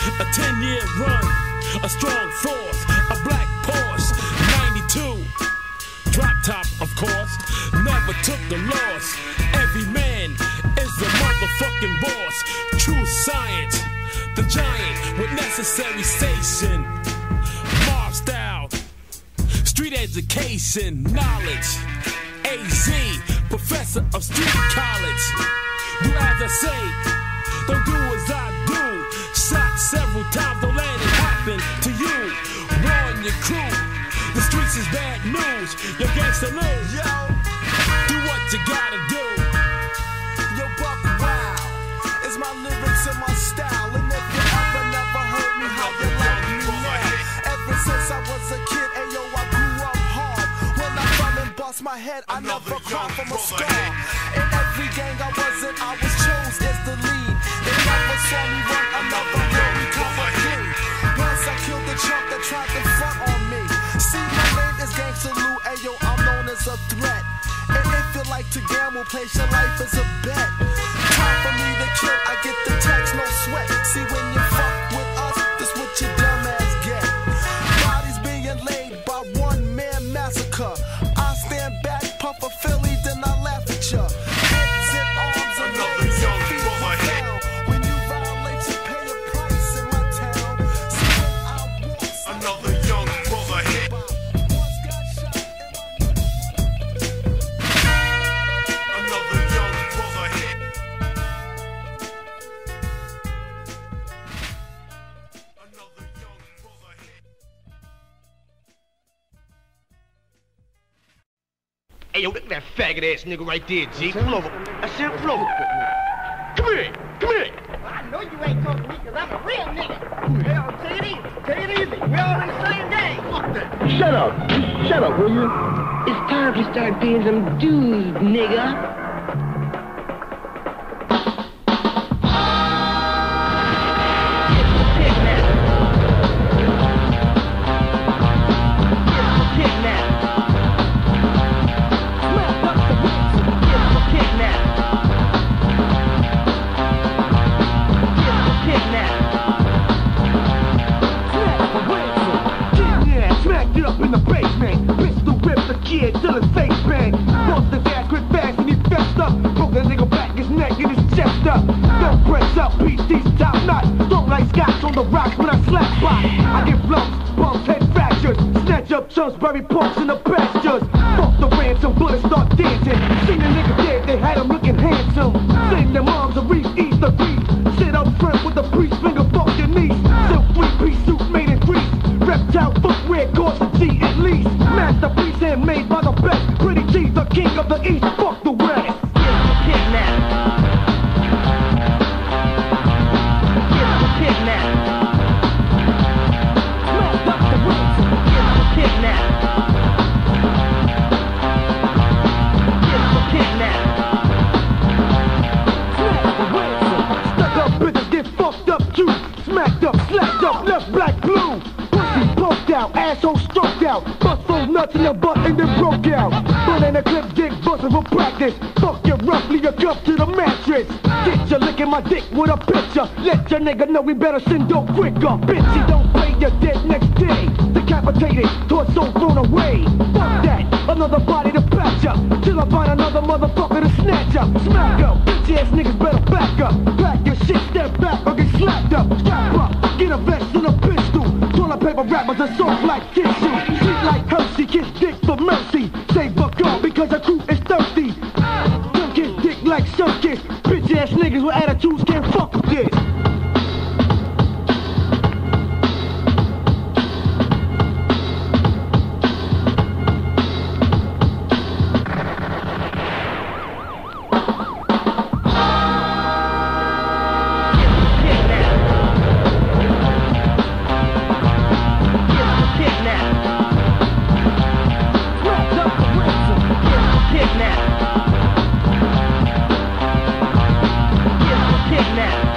a strong force, a black Porsche, ninety-two. Drop top, of course, never took the loss. Every man is the motherfucking boss. True science, the giant with necessary station. Mob style, street education, knowledge. A Z, professor of street college. Do as I say, don't do as I do. Shot several times, don't let it happen to you. Warn your crew, the streets is bad news. Your gangsta lose, yo. Do what you gotta do.
Yo, Buck Wow, it's my lyrics and my style. And if you ever never heard me, how you like me now? Ever since I was a kid, ayo, I grew up hard. When I fell and bust my head, I never cried from a scar. In every gang I was in, I was chose as the lead. They never saw me run, I never heard me come a clean. Once I killed the chump that tried to front on me. See, my name is Gangsta Lou, ayo, I'm known as a threat. And if you like to gamble, place your life as a bet. Time for me to kill, I get the text, no sweat. See, when you fuck with us, that's what your dumb ass get. Bodies being laid by one man massacre. I stand back, puff a Philly, then I laugh at ya. Heads and arms and legs and feet down. When you violate, you pay a price in my town. So when I walk,
Another young brother hit. Another young brother hit. Another young brother hit.
Hey, yo, look at that faggot ass nigga right there, G. Pull over. I said pull over. Come here. Come here.
I know you ain't talking to me because I'm a real nigga. Hell, take it easy. Take it easy. We're all in the same gang. Fuck that.
Shut up. Shut up, will you?
It's time to start paying some dues, nigga.
Till his face bang. Lost his ass quick fast and he fessed up. Broke that nigga back, his neck and his chest up. Don't press up, P C's top notch. Don't like scotch on the rocks when I slap box. I get lumps, bumps, head fractures. Snatch up chunks, bury punks in the pastures. Fuck the ransom, bullets start dancing. Seen the nigga dead, they had him looking handsome. Sing them arms and reach, eat the grease. Sit up front with the priest, finger fuck your knees. Silk sweet pea suit made in grease. Reptile footwear, cost a G at least. Masterpiece handmade by the best. Pretty G, the king of the east, fuck the west.
Kidnap. Kidnap.
Smash up the roots.
Kidnap. Kidnap.
Smash the ransom. Stuck up bitches get fucked up too. Smacked up, slapped up, left black blue. Pussy poked out, asshole stroked out. Bust those nuts in your butt and then broke out. Run in a clip, dick bustin' for practice. Fuck you roughly, you cuff to the mattress. Get you licking my dick with a picture. Let your nigga know we better send dope quicker. Bitch, you don't play, you're dead next day. Decapitated, torso thrown away. Fuck that, another body to patch up. Till I find another motherfucker to snatch up. Smack up, bitch ass niggas better back up. Pack your shit, step back or get slapped up. Strap up, get a vest and a pistol. Toilet paper rappers are soft like tissue. Sweet like Hershey, kiss dick for mercy. Say fuck off because the crew is thirsty. Don't kiss dick like circus. Bitch ass niggas with attitudes can't fuck with this.
Kidnap.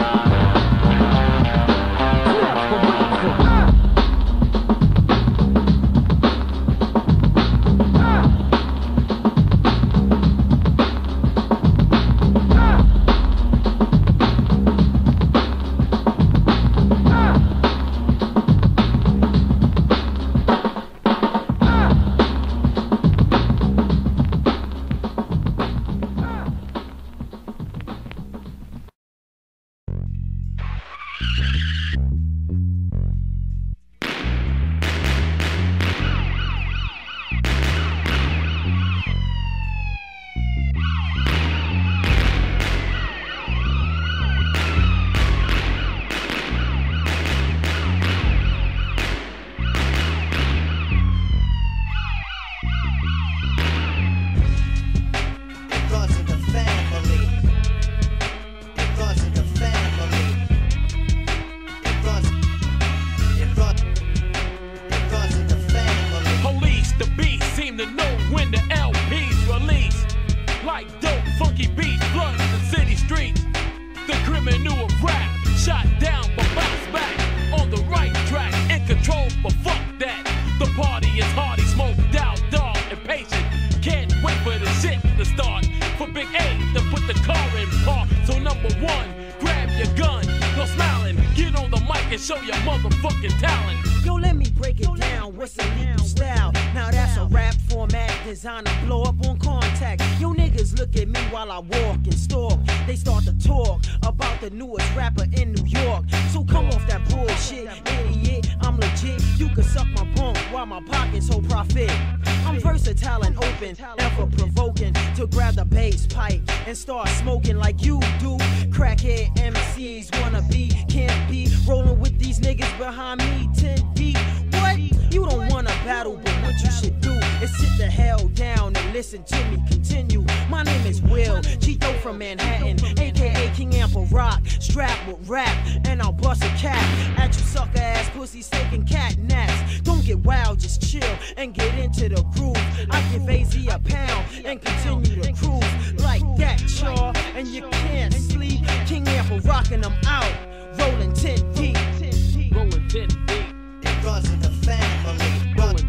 Show your motherfucking talent.
Yo, let me break it down. What's a legal style? Now that's a rap format designed to blow up on contact. Yo, niggas look at me while I walk and stalk. They start to talk about the newest rapper in New York. So come off that bullshit, idiot. I'm legit. You can suck my bone while my pockets hold profit. I'm versatile and open, ever provoking to grab the bass pipe and start smoking like you do. Crackhead M Cs wanna be, can't be rolling with these niggas behind me ten deep. What? You don't wanna battle, but what you should do is sit the hell down and listen to me continue. My name is Will, Cheeto from Manhattan, aka King Ample Rock. Strapped with rap, and I'll bust a cap at you sucker ass pussies taking cat naps. Don't get wild, just chill and get into the groove. I give A Z a pound and continue to cruise like that, y'all. And you can't sleep. King Ample rocking them out, rolling ten deep,
rolling ten deep.
Because of the family, rolling.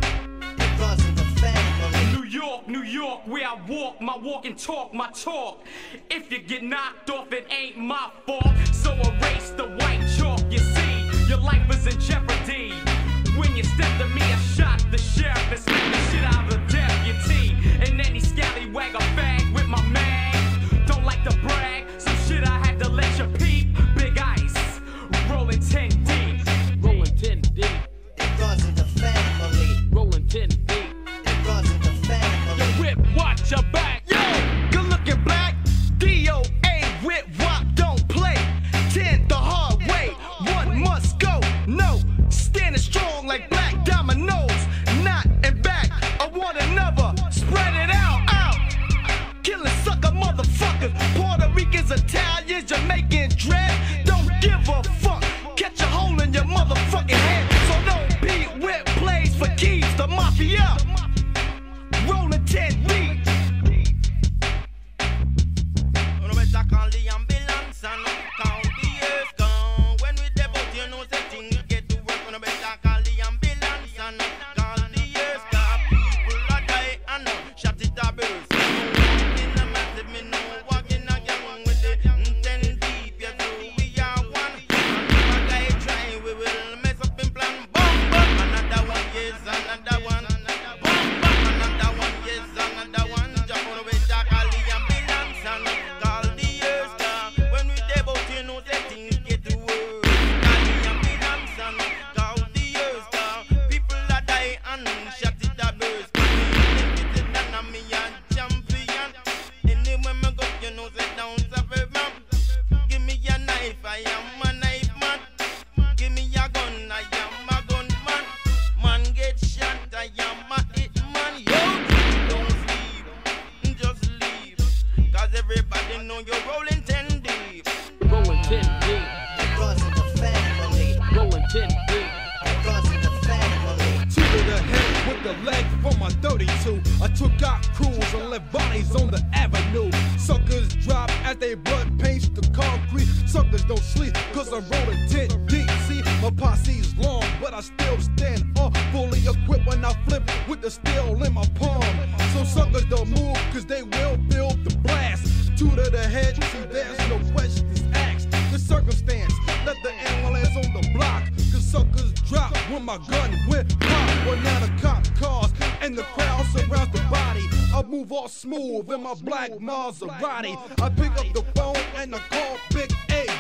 Because of the family.
New York, New York, where I walk, my walk and talk, my talk. If you get knocked off, it ain't my fault. So erase the white chalk. You see, your life is in jeopardy. When you stepped to me, I shot the sheriff and smacked the shit out of the deputy. And any scallywag or fag with my mag. Don't like to brag, some shit I had to let you peep. Big ice, rolling ten deep.
Rolling ten deep.
Because of the family.
Rolling ten deep.
Because of the family.
Yo, whip, watch your back.
Yo, good looking black. D O A, whip, wop, don't play. ten the hard way. One must go. No, standing strong like black dominoes. Not and back, I want another. Spread it out, out. Killing sucker motherfuckers. Puerto Ricans, Italians, Jamaicans, dread. Don't give a fuck. Catch a hole in your motherfucking head. So don't be whip plays for keys. The mafia. Rolling ten deep.
On better call the ambulance and count the years gone. When we debut, you know the things get to work. On better call the ambulance and count the years gone. People are dying and shot it a burst. In the massive, me know walking a gang with the ten deep. Yes, so we are one. And if a guy try, we will mess up in plan. Boom, boom. Another one, yes, another one. Boom, boom. Another one, yes, another one. Jump on better call the ambulance and call the years gone. When we debut, you know the things get to work. Call the ambulance and call the years gone. People are dying and shot it a burst. It's a done me a champion. Anywhere me go, you know the downs of a man. Give me a knife, I am a knife man. Give me a gun, I am a gun man. Man get shot, I am a hit man. Yo, don't sleep, just leave. Cause everybody know you're rolling ten deep.
Rolling ten deep.
Because of the family.
Rolling ten deep.
Because of the family.
Two to the head with the leg from my thirty-two. I took out crews and left bodies on the avenue. Suckers drop as they blood paints the concrete. Suckers don't sleep cause I'm rolling ten deep. See, my posse's long, but I still stand up. Fully equipped when I flip with the steel in my palm. So suckers don't move cause they will feel the blast. Two to the head, see there's no questions asked. The circumstance, let the ambulance on the block. Cause suckers drop when my gun went pop. Well now the cop cars and the crowd surrounds the body. I move all smooth in my black Maserati. I pick up the phone and I call Big A.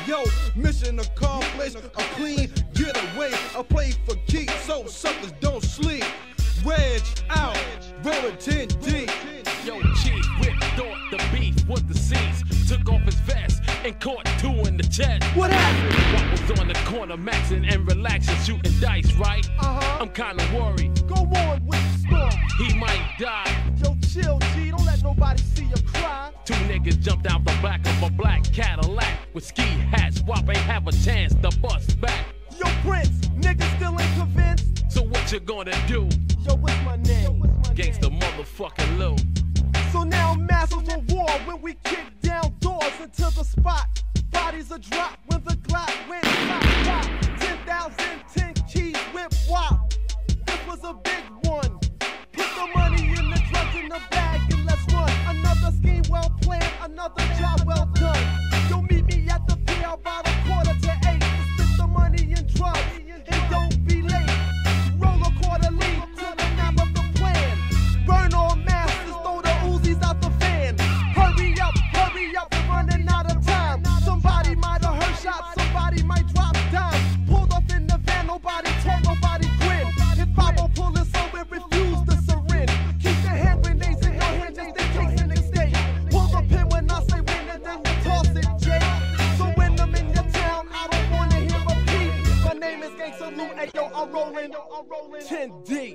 Yo, mission accomplished, a clean getaway. I play for keeps, so suckers don't sleep. Wedge out, rolling ten deep.
Yo, Chief Whip thought the beef with the seats. Took off his vest and caught two in the chest.
What happened?
What was on the corner, maxing and relaxing, shooting dice, right?
Uh-huh.
I'm kinda worried.
Go on with the story.
He might die.
Yo, chill, G, don't let nobody see you cry.
Two niggas jumped out the back of a black Cadillac with ski hats. Wop ain't have a chance to bust back.
Yo, Prince, niggas still ain't convinced.
So what you gonna do?
Yo, what's my name?
Gangsta motherfucking Lou.
So now masters of war when we kick down doors into the spot. Bodies are dropped when the Glock went pop, pop. ten thousand, ten keys, whip wop. This was a big one. Put the money in the drugs in the bag and let's run. Another scheme well planned, another job well done. You'll meet me at the pier about a quarter to eight. To split the money in drugs and don't be late. Roll a quarter lead to the map of the plan. Burn all masters, throw the Uzis out the van. Hurry up, hurry up, we're running out of time. Somebody might have heard shots, somebody might drop dimes. Pulled up in the van, nobody talk, nobody grin. If I won't pull it, so it refuse to surrender. Keep your hand grenades in your hand just in case in escape. Pull the pin when I say win and then you toss it, Jake. So when I'm in your town, I don't wanna hear a peep. My name is Gangsta Lou, and yo, I'm rolling ten D.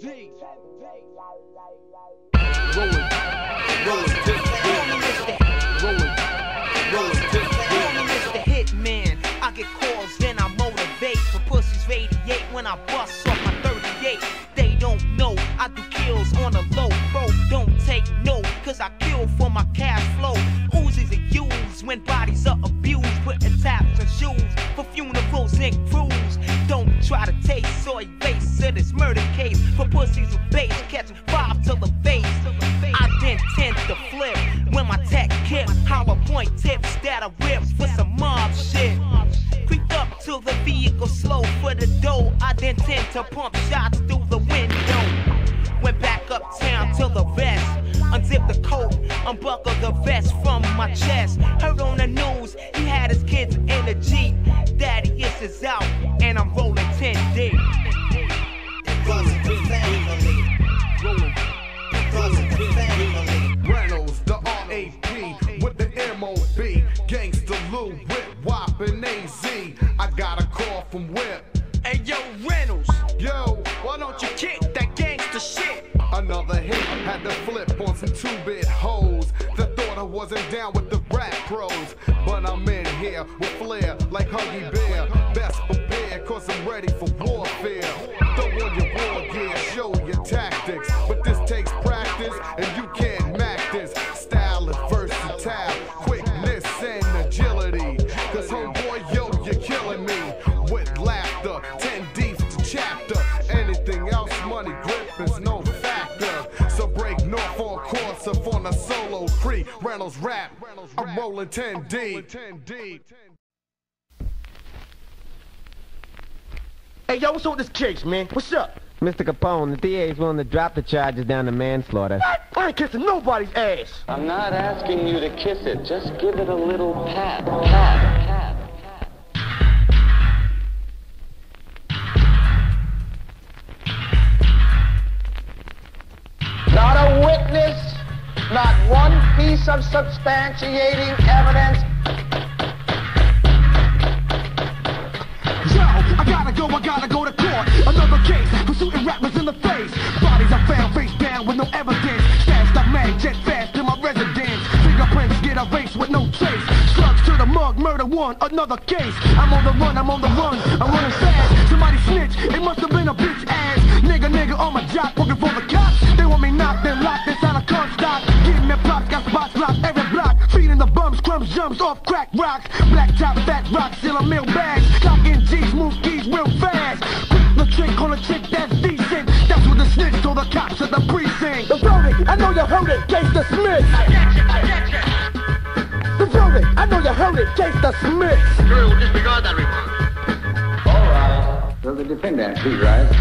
Rolling, rolling, rolling, rolling,
Mister Hitman, I get calls, then I motivate. For pussies radiate when I bust off my thirty-eight. They don't know I do kills on a low pro. Don't take no, cause I kill for my cash flow. Uzis are used when bodies are abused. Putting taps on shoes for funerals and crews. Don't try to taste soy face of this murder case. For pussies who base, catching five to the face. I then tend to flip when my tech kip. Hollow point tips that I rip for some mob shit. Creeped up to the vehicle slow for the dough. I then tend to pump shots through the window. Went back uptown to the vest. Unzip the coat, unbuckle the vest from my chest. Heard on the news, he had his kids in a Jeep. Daddy is out, and I'm rolling ten D.
Rolling with family.
Rolling.
Rolling with family.
Reynolds, the R A P with the M O B. Gangsta Lou, Whip, Wop, and A Z. I got a call from Whip.
Hey yo, Reynolds,
Yo,
why don't you kick that gangsta shit?
another hit, had to flip on some two-bit hoes that thought I wasn't down with the rap pros. But I'm in here with flair like Huggy Bear. Best prepared cause I'm ready for warfare. Throw on your war gear, show your tactics. But this takes practice and you can't mac this. Style is versatile, quickness and agility. Cause homeboy, yo, you're killing me. With laughter, ten deep to chapter. Anything else, money grip is no factor. So break north on course up on a solo creek. Reynolds rap, I'm rolling ten D.
Hey, yo, what's up with this case, man? What's up?
Mister Capone, the D A is willing to drop the charges down to manslaughter.
What? I ain't kissing nobody's ass.
I'm not asking you to kiss it. Just give it a little pat. Pat. Pat.
Not a witness, not one piece of substantiating evidence.
Yo, I gotta go, I gotta go to court. Another case for shooting rappers in the face. Bodies are found face down with no evidence. Stashed up mag jet fast to my residence. Fingerprints get erased with no trace. Slugs to the mug, murder one, another case. I'm on the run, I'm on the run, I'm running fast. Somebody snitch, it must have been a bitch ass. Nigga, nigga on my job, working for the cops. They want me knocked and locked inside a car stop. Getting me props, got spots locked every block. Feeding the bums, crumbs, jumps off crack rocks. Black top, fat rocks, still a mill bags. Clocking G's, move keys real fast. Quick the trick on a chick that's decent. That's what the snitch told the cops at the precinct.
The verdict, I know you heard it, case dismissed. The verdict, I know you heard it, case dismissed.
Jury will disregard that remark.
All right. Will the defendant please rise?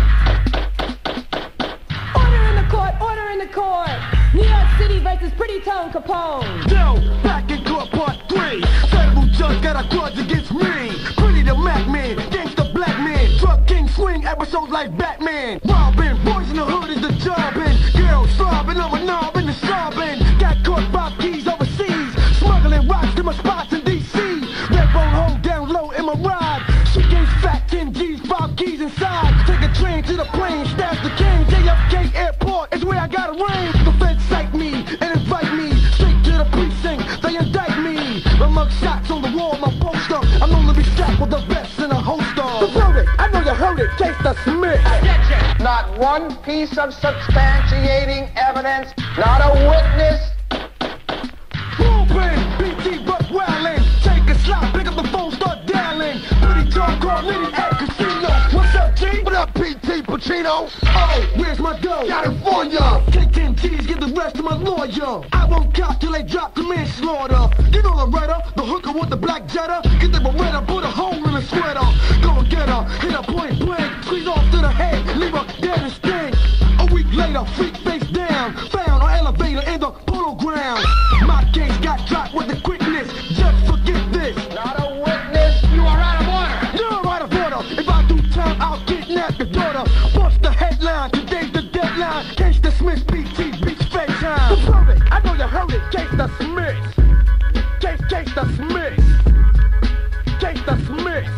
Order in the court, order in the court. New York City versus Pretty Tone Capone.
Yo, back in court part three. Federal judge blood got a grudge against me. Pretty the Mac man, gangsta black man, drug king swing episodes like Batman. Robbing, boys in the hood is the jobbing. Girls slobbing, I'm a knob in the sobbing. Got caught by keys overseas, smuggling rocks to my spots in D C. Red bone home down low in my ride. She gets fat, ten G's, five keys inside. Take a train to the plane, stash the cane. J F K Airport is where I gotta range. The feds cite me and invite me straight to the precinct. They indict me. My mug shots on the wall, my poster. I'm known to be strapped with a vest and a holster.
The verdict, I know you heard it, case the Smith.
Not one piece of substantiating evidence, not a witness.
Ruben, B T Buck Wildin'. Take a slot, pick up the phone, start dialing. Pretty talk, call Liddy at casino. What's up, G?
What up, P T Pacino?
Oh, where's my dough?
California.
Take ten G's, give the rest to my lawyer. I won't cop till they drop the manslaughter. You know the writer, the hooker with the black Jetta. Get the Beretta, put a hole in the sweater. Go and get her, hit her point blank. Squeeze off to the head, leave her dead and stink. A week later, freak face down. Found on elevator in the polo ground. My case got dropped with the quickness. Just forget this.
Not a witness. You are out of order.
You're out of order. If I do time, I'll kidnap your daughter. Bust the headline, today's the deadline. Case the Smith, P T, beach fed time.
The verdict, I know you heard it, case the Smith. Case, case the Smith. Case the Smith.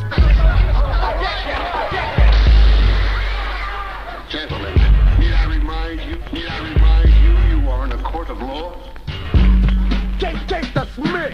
Gentlemen, need I remind you, need I remind you, you are in a court of law?
Case, case the Smith.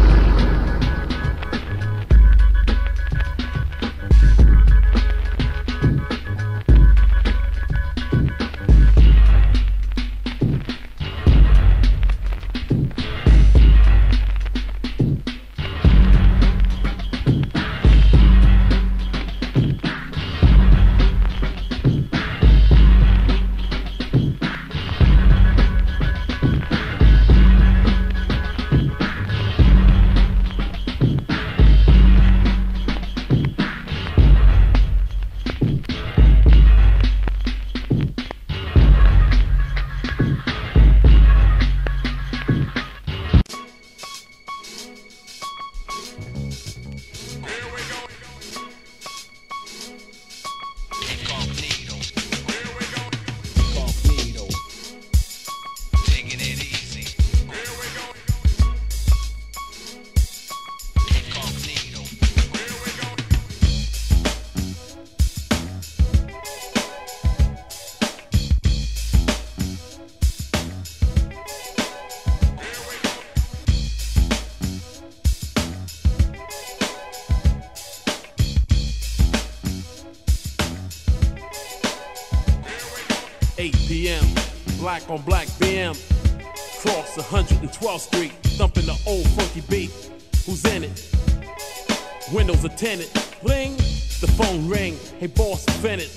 eight p m Black on black B M. Cross one hundred twelfth Street, thumping the old funky beat. Who's in it? Windows are tinted. Bling, the phone ring. Hey, boss, finished.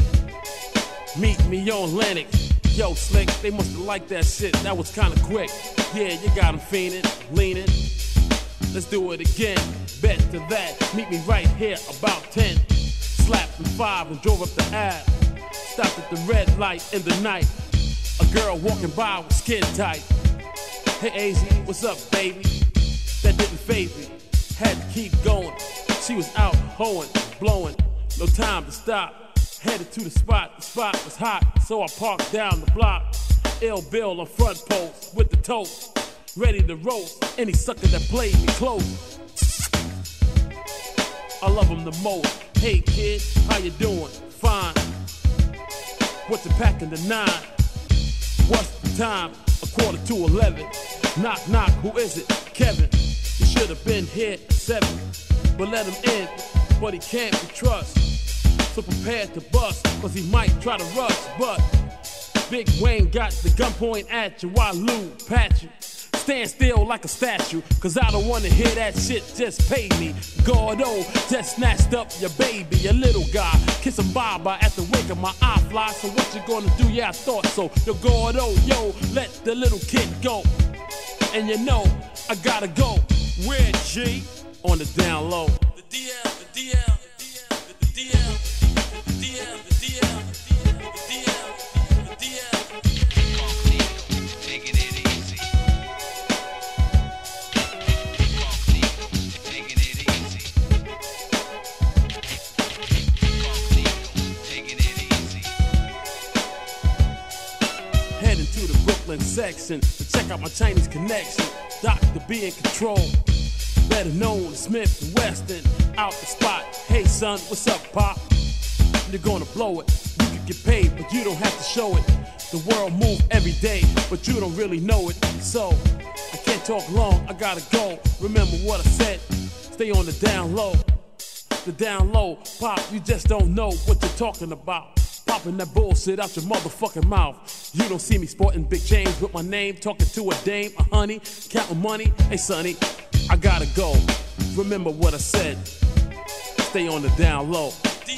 Meet me on Lennox. Yo, Slick, they must have liked that shit. That was kinda quick. Yeah, you got 'em fiending, leaning. Let's do it again. Bet to that. Meet me right here about ten. Slapped in five and drove up the Ave. Stopped at the red light in the night. A girl walking by with skin tight. Hey, A Z, what's up, baby? That didn't fade me. Had to keep going. She was out hoeing, blowing. No time to stop. Headed to the spot. The spot was hot, so I parked down the block. Ill Bill on front post with the toast. Ready to roast any sucker that played me close. I love him the most. Hey kid, how you doing? Fine. What's the pack in the nine? What's the time? A quarter to eleven. Knock, knock, who is it? Kevin. He should have been here at seven. But let him in, but he can't be trusted. So prepare to bust, cause he might try to rush. But Big Wayne got the gunpoint at you while Lou pat you. Stand still like a statue, cause I don't wanna hear that shit, just pay me. Gordo just snatched up your baby, your little guy. Kissing Baba at the wink of my eye fly. So what you gonna do? Yeah, I thought so. Yo, Gordo, yo, let the little kid go. And you know, I gotta go. Where, G? On the down low. The D L, the D L, the D L, the D L, the D L, the D L, the D L.
Taking it easy. Taking it easy.
Brooklyn section to check out my Chinese connection. Doctor B in control, better known as Smith and Weston. Out the spot, hey son, what's up, pop? You're gonna blow it. You can get paid, but you don't have to show it. The world move every day, but you don't really know it. So I can't talk long, I gotta go. Remember what I said, stay on the down low. The down low, pop, you just don't know what you're talking about. Popping that bullshit out your motherfucking mouth. You don't see me sporting big chains with my name, talking to a dame, a honey, counting money. Hey sonny, I gotta go. Remember what I said, stay on the down low.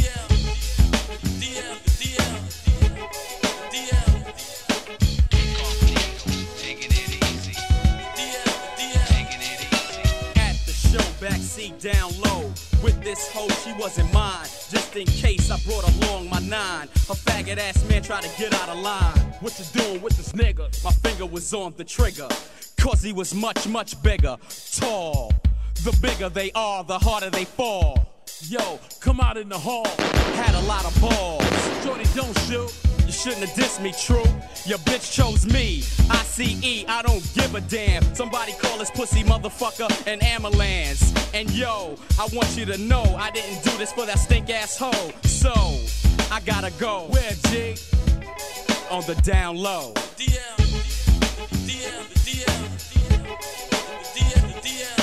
Backseat down low. With this hoe, she wasn't mine. Just in case I brought along my nine. A faggot ass man tried to get out of line.
What you doing with this nigga?
My finger was on the trigger. Cause he was much, much bigger. Tall. The bigger they are, the harder they fall.
Yo, come out in the hall.
Had a lot of balls.
Shorty, don't shoot.
You shouldn't have dissed me, true. Your bitch chose me. I C E, I don't give a damn. Somebody call this pussy motherfucker an ambulance. And yo, I want you to know I didn't do this for that stink ass hoe. So, I gotta go.
Where, G?
On the down low.
D L, D L, D L, D L, D L.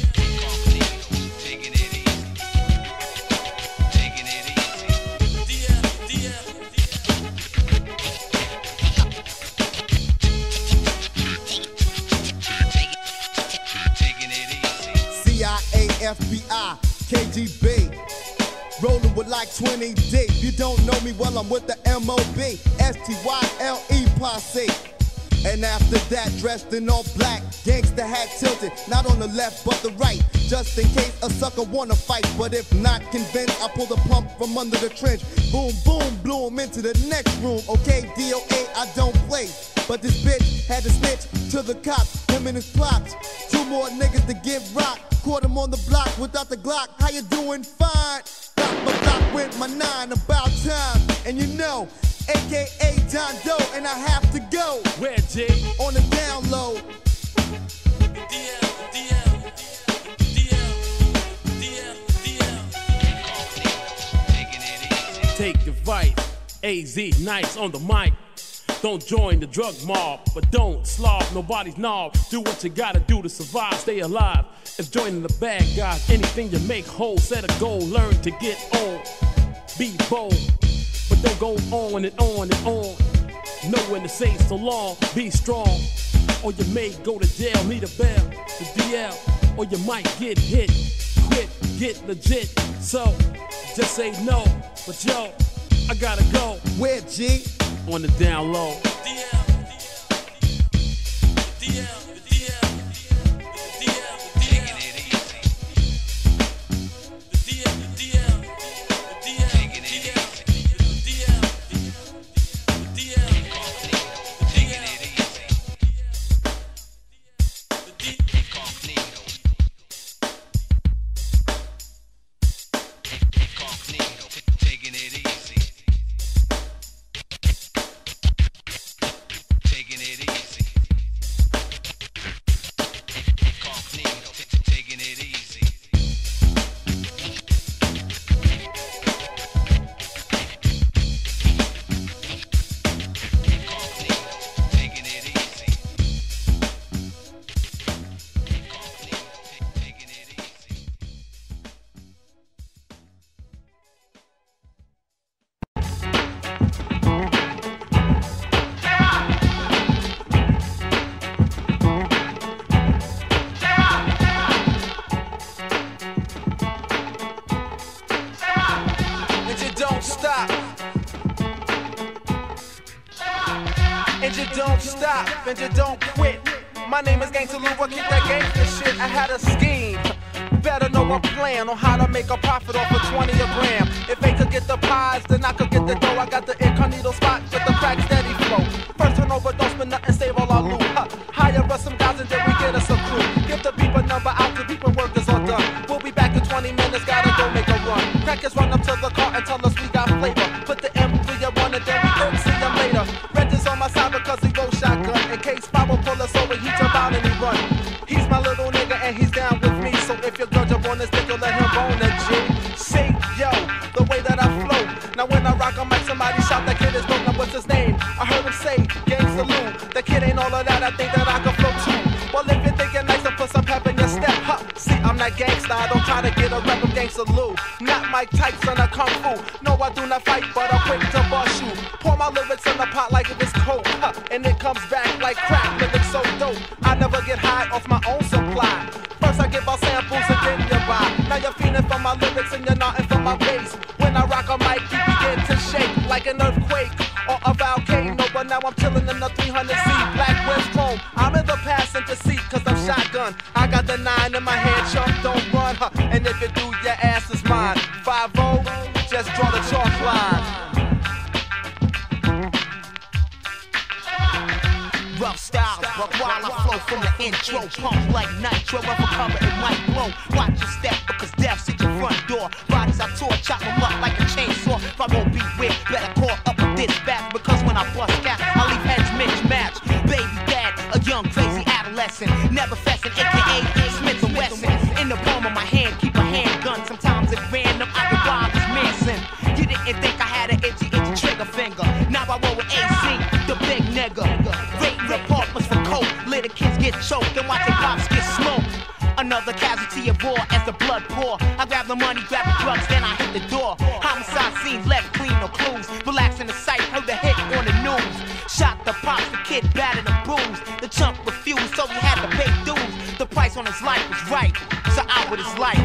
F B I, K G B, rolling with like twenty deep. You don't know me, well I'm with the M O B, S T Y L E posse. And after that, dressed in all black, gangsta hat tilted, not on the left but the right, just in case a sucker wanna fight. But if not convinced, I pull the pump from under the trench. Boom, boom, blew him into the next room. Okay, D O A, I don't play. But this bitch had to snitch to the cops, him and his plops. Two more niggas to get rocked. Caught him on the block without the Glock. How you doing? Fine. Got my block with my nine, about time. And you know, A K A John Doe, and I have to go.
Where, G?
On the down low.
D L, D L, D L, D L, D L. Take advice, A Z, nice on the mic. Don't join the drug mob, but don't slob nobody's knob. Do what you gotta do to survive, stay alive. If joining the bad guys, anything you make whole, set a goal, learn to get on. Be bold, but don't go on and on and on. Know when to say so long, be strong. Or you may go to jail, need a bail, the D L, or you might get hit. Quit, get legit, so just say no. But yo, I gotta go.
Where, G?
On the down low. D L, D L, D L, D L, taking it easy. D L, D L, D L, taking it easy. D L, D L, taking it easy. Incognito. Incognito, taking it easy. Taking it easy. Incognito, taking it easy. Incognito, taking it easy. Incognito, taking it easy.
And you don't stop.
And you don't stop, and you don't quit. My name is Gangsta Lou, I kick that gangsta shit. I had a scheme. Better know a plan on how to make a profit off of twenty a gram. If they could get the pies, then I could get the dough. I got the incognito spot with the crack steady flow. First turnover, don't spend nothing, save all our loot. Huh. Hire us some guys and then we get us a crew. Give the people number out, the people workers are done. We'll be back in twenty minutes, gotta go make a run. Crackers run up to the car and tell us we got flavor. Put the M three one and then we work, see them later. Red is on my side because he goes shotgun. And that thing that I can flow to. Well, if you're thinking nice to put some pep in your step, huh? See, I'm that gangsta, I don't try to get a rep of Gangsta Lou. Not Mike Tyson or Kung Fu. No, I do not fight, but I'm quick to bust you. Pour my lyrics in the pot like it is cold, huh? And it comes back like crack, lyrics so dope. I never get high off my own supply. First I give out samples and then you buy. Now you're feeling for my lyrics and you're nothing for my bass. When I rock a mic, you begin to shake like an earthquake or a volcano. But now I'm chilling in the three hundred C black West Chrome. I'm in the passenger seat cause I'm shotgun. I got the nine in my hand, chump, don't run, huh? And if you do, your ass is mine. five oh, just draw the chalk line.
Rough style, but while I flow from the intro, pump like nitro, rubber cover it might blow. Watch your step because death's at your front door. Bodies I tore, chop them up like a chainsaw. If I won't be with, better call up a dispatch because when I bust cat, I leave heads mismatched. Baby dad, a young crazy adolescent, never fessing, aka Smith and Wesson. In the palm of my hand, keep a handgun. Sometimes at random, I get wild as Manson. You didn't think I had an itchy, itchy trigger finger. Now I roll with A C, the big nigga. Raiding apartments for coke, little kids get choked and watch their pops get smoked. Another casualty of war as the blood pour. I grab the money, grab the drugs, then I hit the door. Homicide scene left clean, no clues. Relax in the sight, heard the hit on the news. Shot the pops, the kid battered and bruised. The chump refused, so he had to pay dues. The price on his life was right, so out with his life.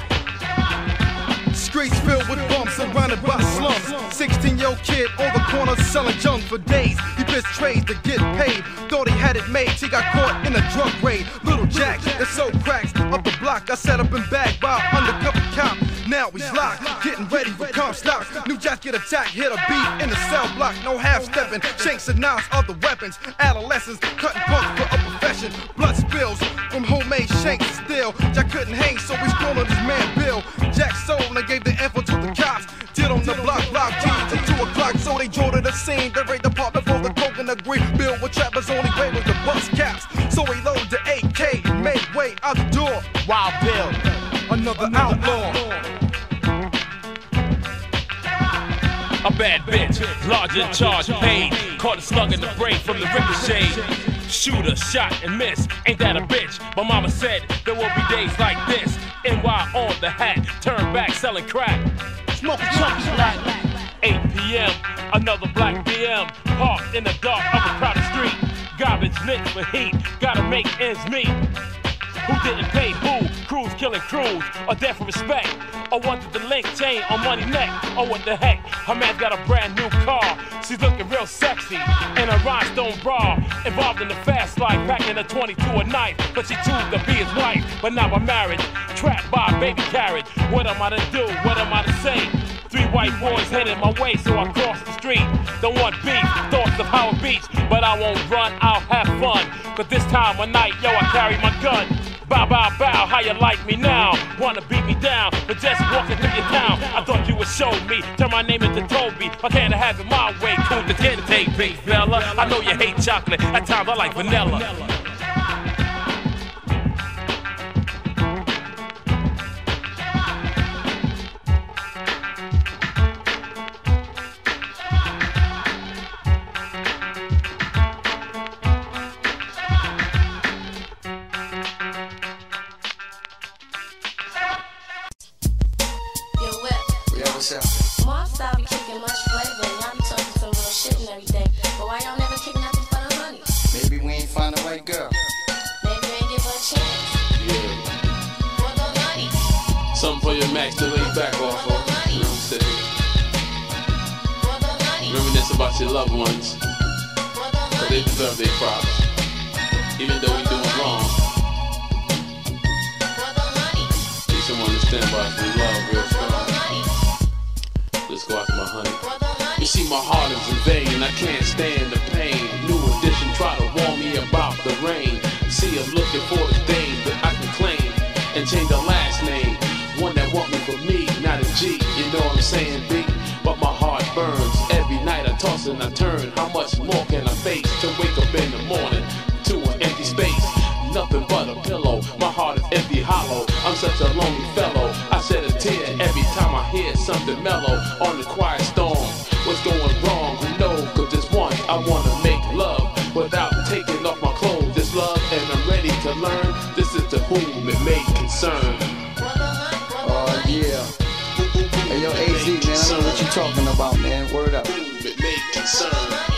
Streets filled with bumps, surrounded by slums. sixteen-year-old kid on the corner selling junk for days. He bitched trades to get paid. Thought he had it made, he got caught in a drug raid. Little Jack, that sold cracks up the block. I set up and bagged by an undercover cop. Now he's locked, getting ready for comp stock. New jacket attack, hit a beat in the cell block. No half-stepping, shanks and knives, other weapons. Adolescents, cutting punks for a profession. Blood spills from homemade shanks still. Jack couldn't hang, so he's calling his man Bill. Jack sold and they gave the info to the cops. Did on the block, block keys at two o'clock, so they drove to the scene. The raid department for the coke and agreed. Bill with trappers, only way was the bus caps. So he loaded the A K and made way out the door.
Wild Bill,
another outlaw.
A bad bitch, large in charge, paid. Caught a slug in the brain from the ricochet. Shooter, shot and miss, ain't that a bitch? My mama said there will be days like this. N Y on the hat, turn back selling crack.
Smoking chunky black.
eight P M, another black B M. Parked in the dark of a crowded street. Garbage lit for heat, gotta make ends meet. Who didn't pay who? Crews killing crews, or death for respect. Or wanted the link chain on money neck. Or what the heck? Her man's got a brand new car. She's looking real sexy in a rhinestone bra. Involved in the fast life, packing a twenty-two a night. But she chose to be his wife. But now I'm married, trapped by a baby carriage. What am I to do? What am I to say? Three white boys headed my way, so I crossed the street. Don't want beef, thoughts of Howard Beach. But I won't run, I'll have fun. Cause this time of night, yo, I carry my gun. Bow, bow, bow, how you like me now? Wanna beat me down, but just walking through your town. I thought you would show me, turn my name into Toby. I can't have it my way, cool to ten take, big fella. I know you hate chocolate, at times I like vanilla.
Mob style be kicking much flavor, and y'all be talking some real shit and everything. But why y'all never kick nothing for the money?
Maybe we ain't find the right girl.
Maybe you ain't give her a chance.
Yeah.
For the money.
Something for your max to lay back off of. You know what I'm saying?
For the money.
Reminisce about your loved ones. Cause they deserve their props. Even though we doing wrong.
For the money.
Need someone to stand by us with love real strong. Let's go after my honey. You see, my heart is in vain. I can't stand the pain. New edition try to warn me about the rain. See, I'm looking for the dame that I can claim and change the last name. One that want me for me, not a G. You know what I'm saying, B? But my heart burns. Every night I toss and I turn. How much more can I face to wake up in the morning to an empty space? Nothing but a pillow. My heart is empty, hollow. I'm such a lonely fellow. I shed a tear every time I hear something mellow on the quiet storm. What's going wrong? Who knows? Cause just once I wanna make love without taking off my clothes. to learn. This is to whom it may concern.
Oh yeah. Hey yo, A Z, man, I know what you talking about, man. Word up.
It may concern.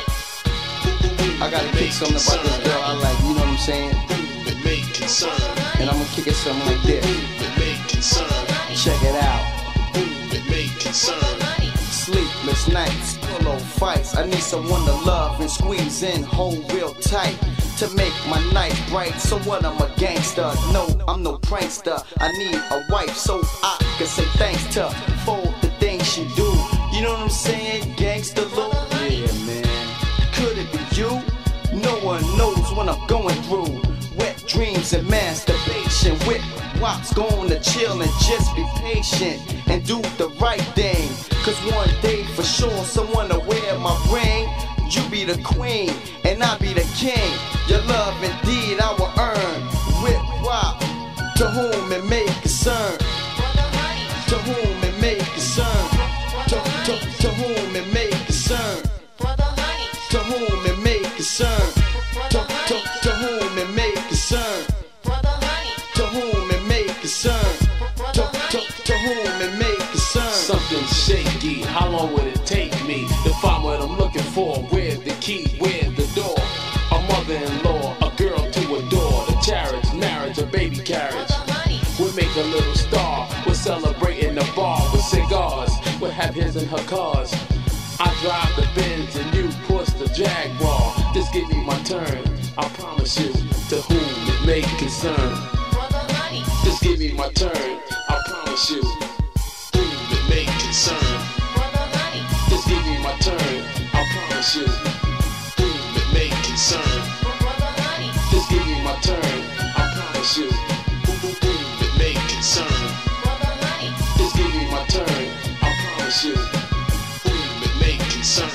I gotta kick something about this girl I like, you know what I'm saying?
It may concern.
And I'm gonna kick it something like this.
It may concern.
Check it out.
It may concern.
Sleepless nights, pillow fights. I need someone to love and squeeze in, hold real tight to make my night bright. So what, I'm a gangster? No, I'm no prankster. I need a wife so I can say thanks to for the things she do. You know what I'm saying? Gangster Lou? Yeah, man. Could it be you? No one knows what I'm going through. Wet dreams and masturbation. With wops going to chill and just be patient and do the right thing. Cause one day for sure someone will wear my ring. You be the queen and I be the king. Your love indeed I will earn. With wop, to whom it may concern. To whom it may concern. To, to, to whom it may concern. To whom it may concern. To, to, to whom it may concern. To whom it may concern. To, to, to whom it may concern.
Something shaky, how long would it take me to find what I'm looking for? Where's the key, where's the door? A mother-in-law, a girl to adore. The chariot, marriage, a baby carriage. We'll make a little star. We're celebrating the bar with cigars. We'll have his and her cars. I drive the Benz and you push the Jaguar. Just give me my turn, I promise you, to whom it may concern. Just give me my turn, I promise you, whom it may concern. Just give me my turn, I promise you, whom it may concern. Just give me my turn, I promise you, whom it may concern. Just give me my turn, I promise you, whom it may concern.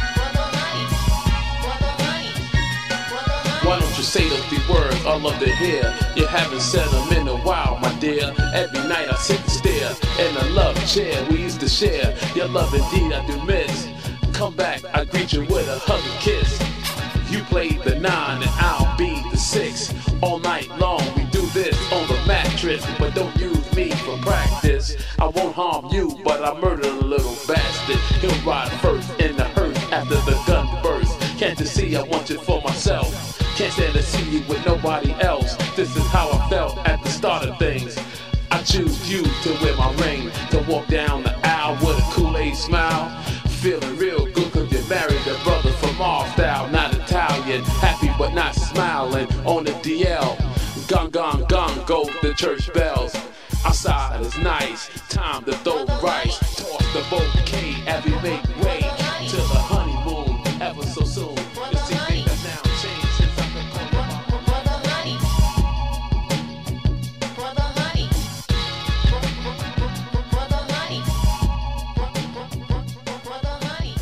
Why don't you say the three words I love to hear? You haven't said them in a while, my dear. Every night I sit and stare in a love chair we used to share. Your love indeed I do miss. Come back, I greet you with a hug and kiss. You play the nine and I'll be the six. All night long we do this on the mattress. But don't use me for practice. I won't harm you, but I murder a little bastard. He'll ride first in the hearse after the gun bursts. Can't you see I want you for myself? Can't stand to see you with nobody else. This is how I felt at the start of things. I choose you to wear my ring, to walk down the aisle with a Kool-Aid smile. Feeling real good cause you married a brother from our style. Not Italian, happy but not smiling on the D L. Gong, gong, gong, go the church bells. Outside is nice, time to throw rice. Toss the bouquet as we make way to the honeymoon ever so soon. You see things that now change since I've been calling my brother honey. Brother honey. Brother honey. Brother honey.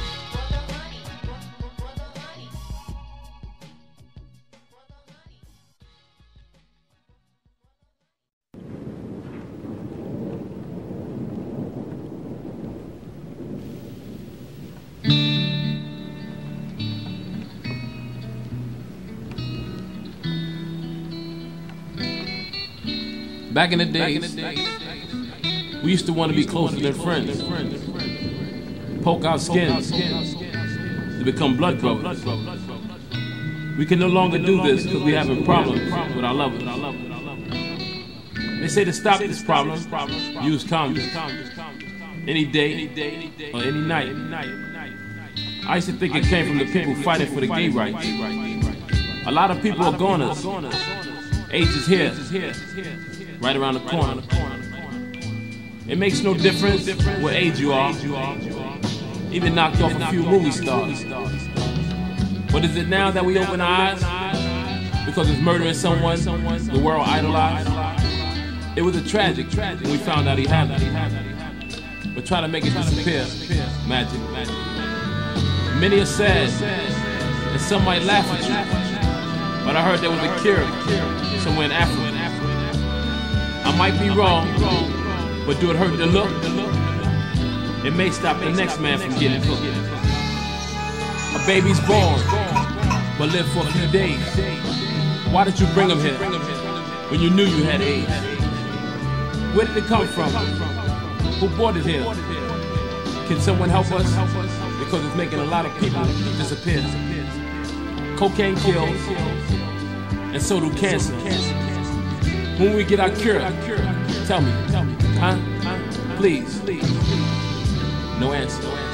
Back in the days, we used to want to be closer than friends. Poke our skins to become blood brothers. We can no longer do this because we're having problems with our lovers. They say to stop this problem, use condoms. Any day or any night. I used to think it came from the people fighting for the gay rights. A lot of people are goners. AIDS is here, right around the corner. It makes no difference what age you are. Even knocked off a few movie stars. But is it now that we open our eyes? Because it's murdering someone the world idolized? It was a tragic when we found out he had it. But try to make it disappear. Magic. Many are sad, and some might laugh at you. But I heard there was a cure somewhere in Africa. I might be wrong, but do it hurt to look? It may stop the next man from getting cooked. A baby's born, but live for a few days. Why did you bring him here when you knew you had AIDS? Where did it come from? Who brought it here? Can someone help us? Because it's making a lot of people disappear. Cocaine kills, and so do cancer. When we get our cure, tell me, huh? Please. No answer.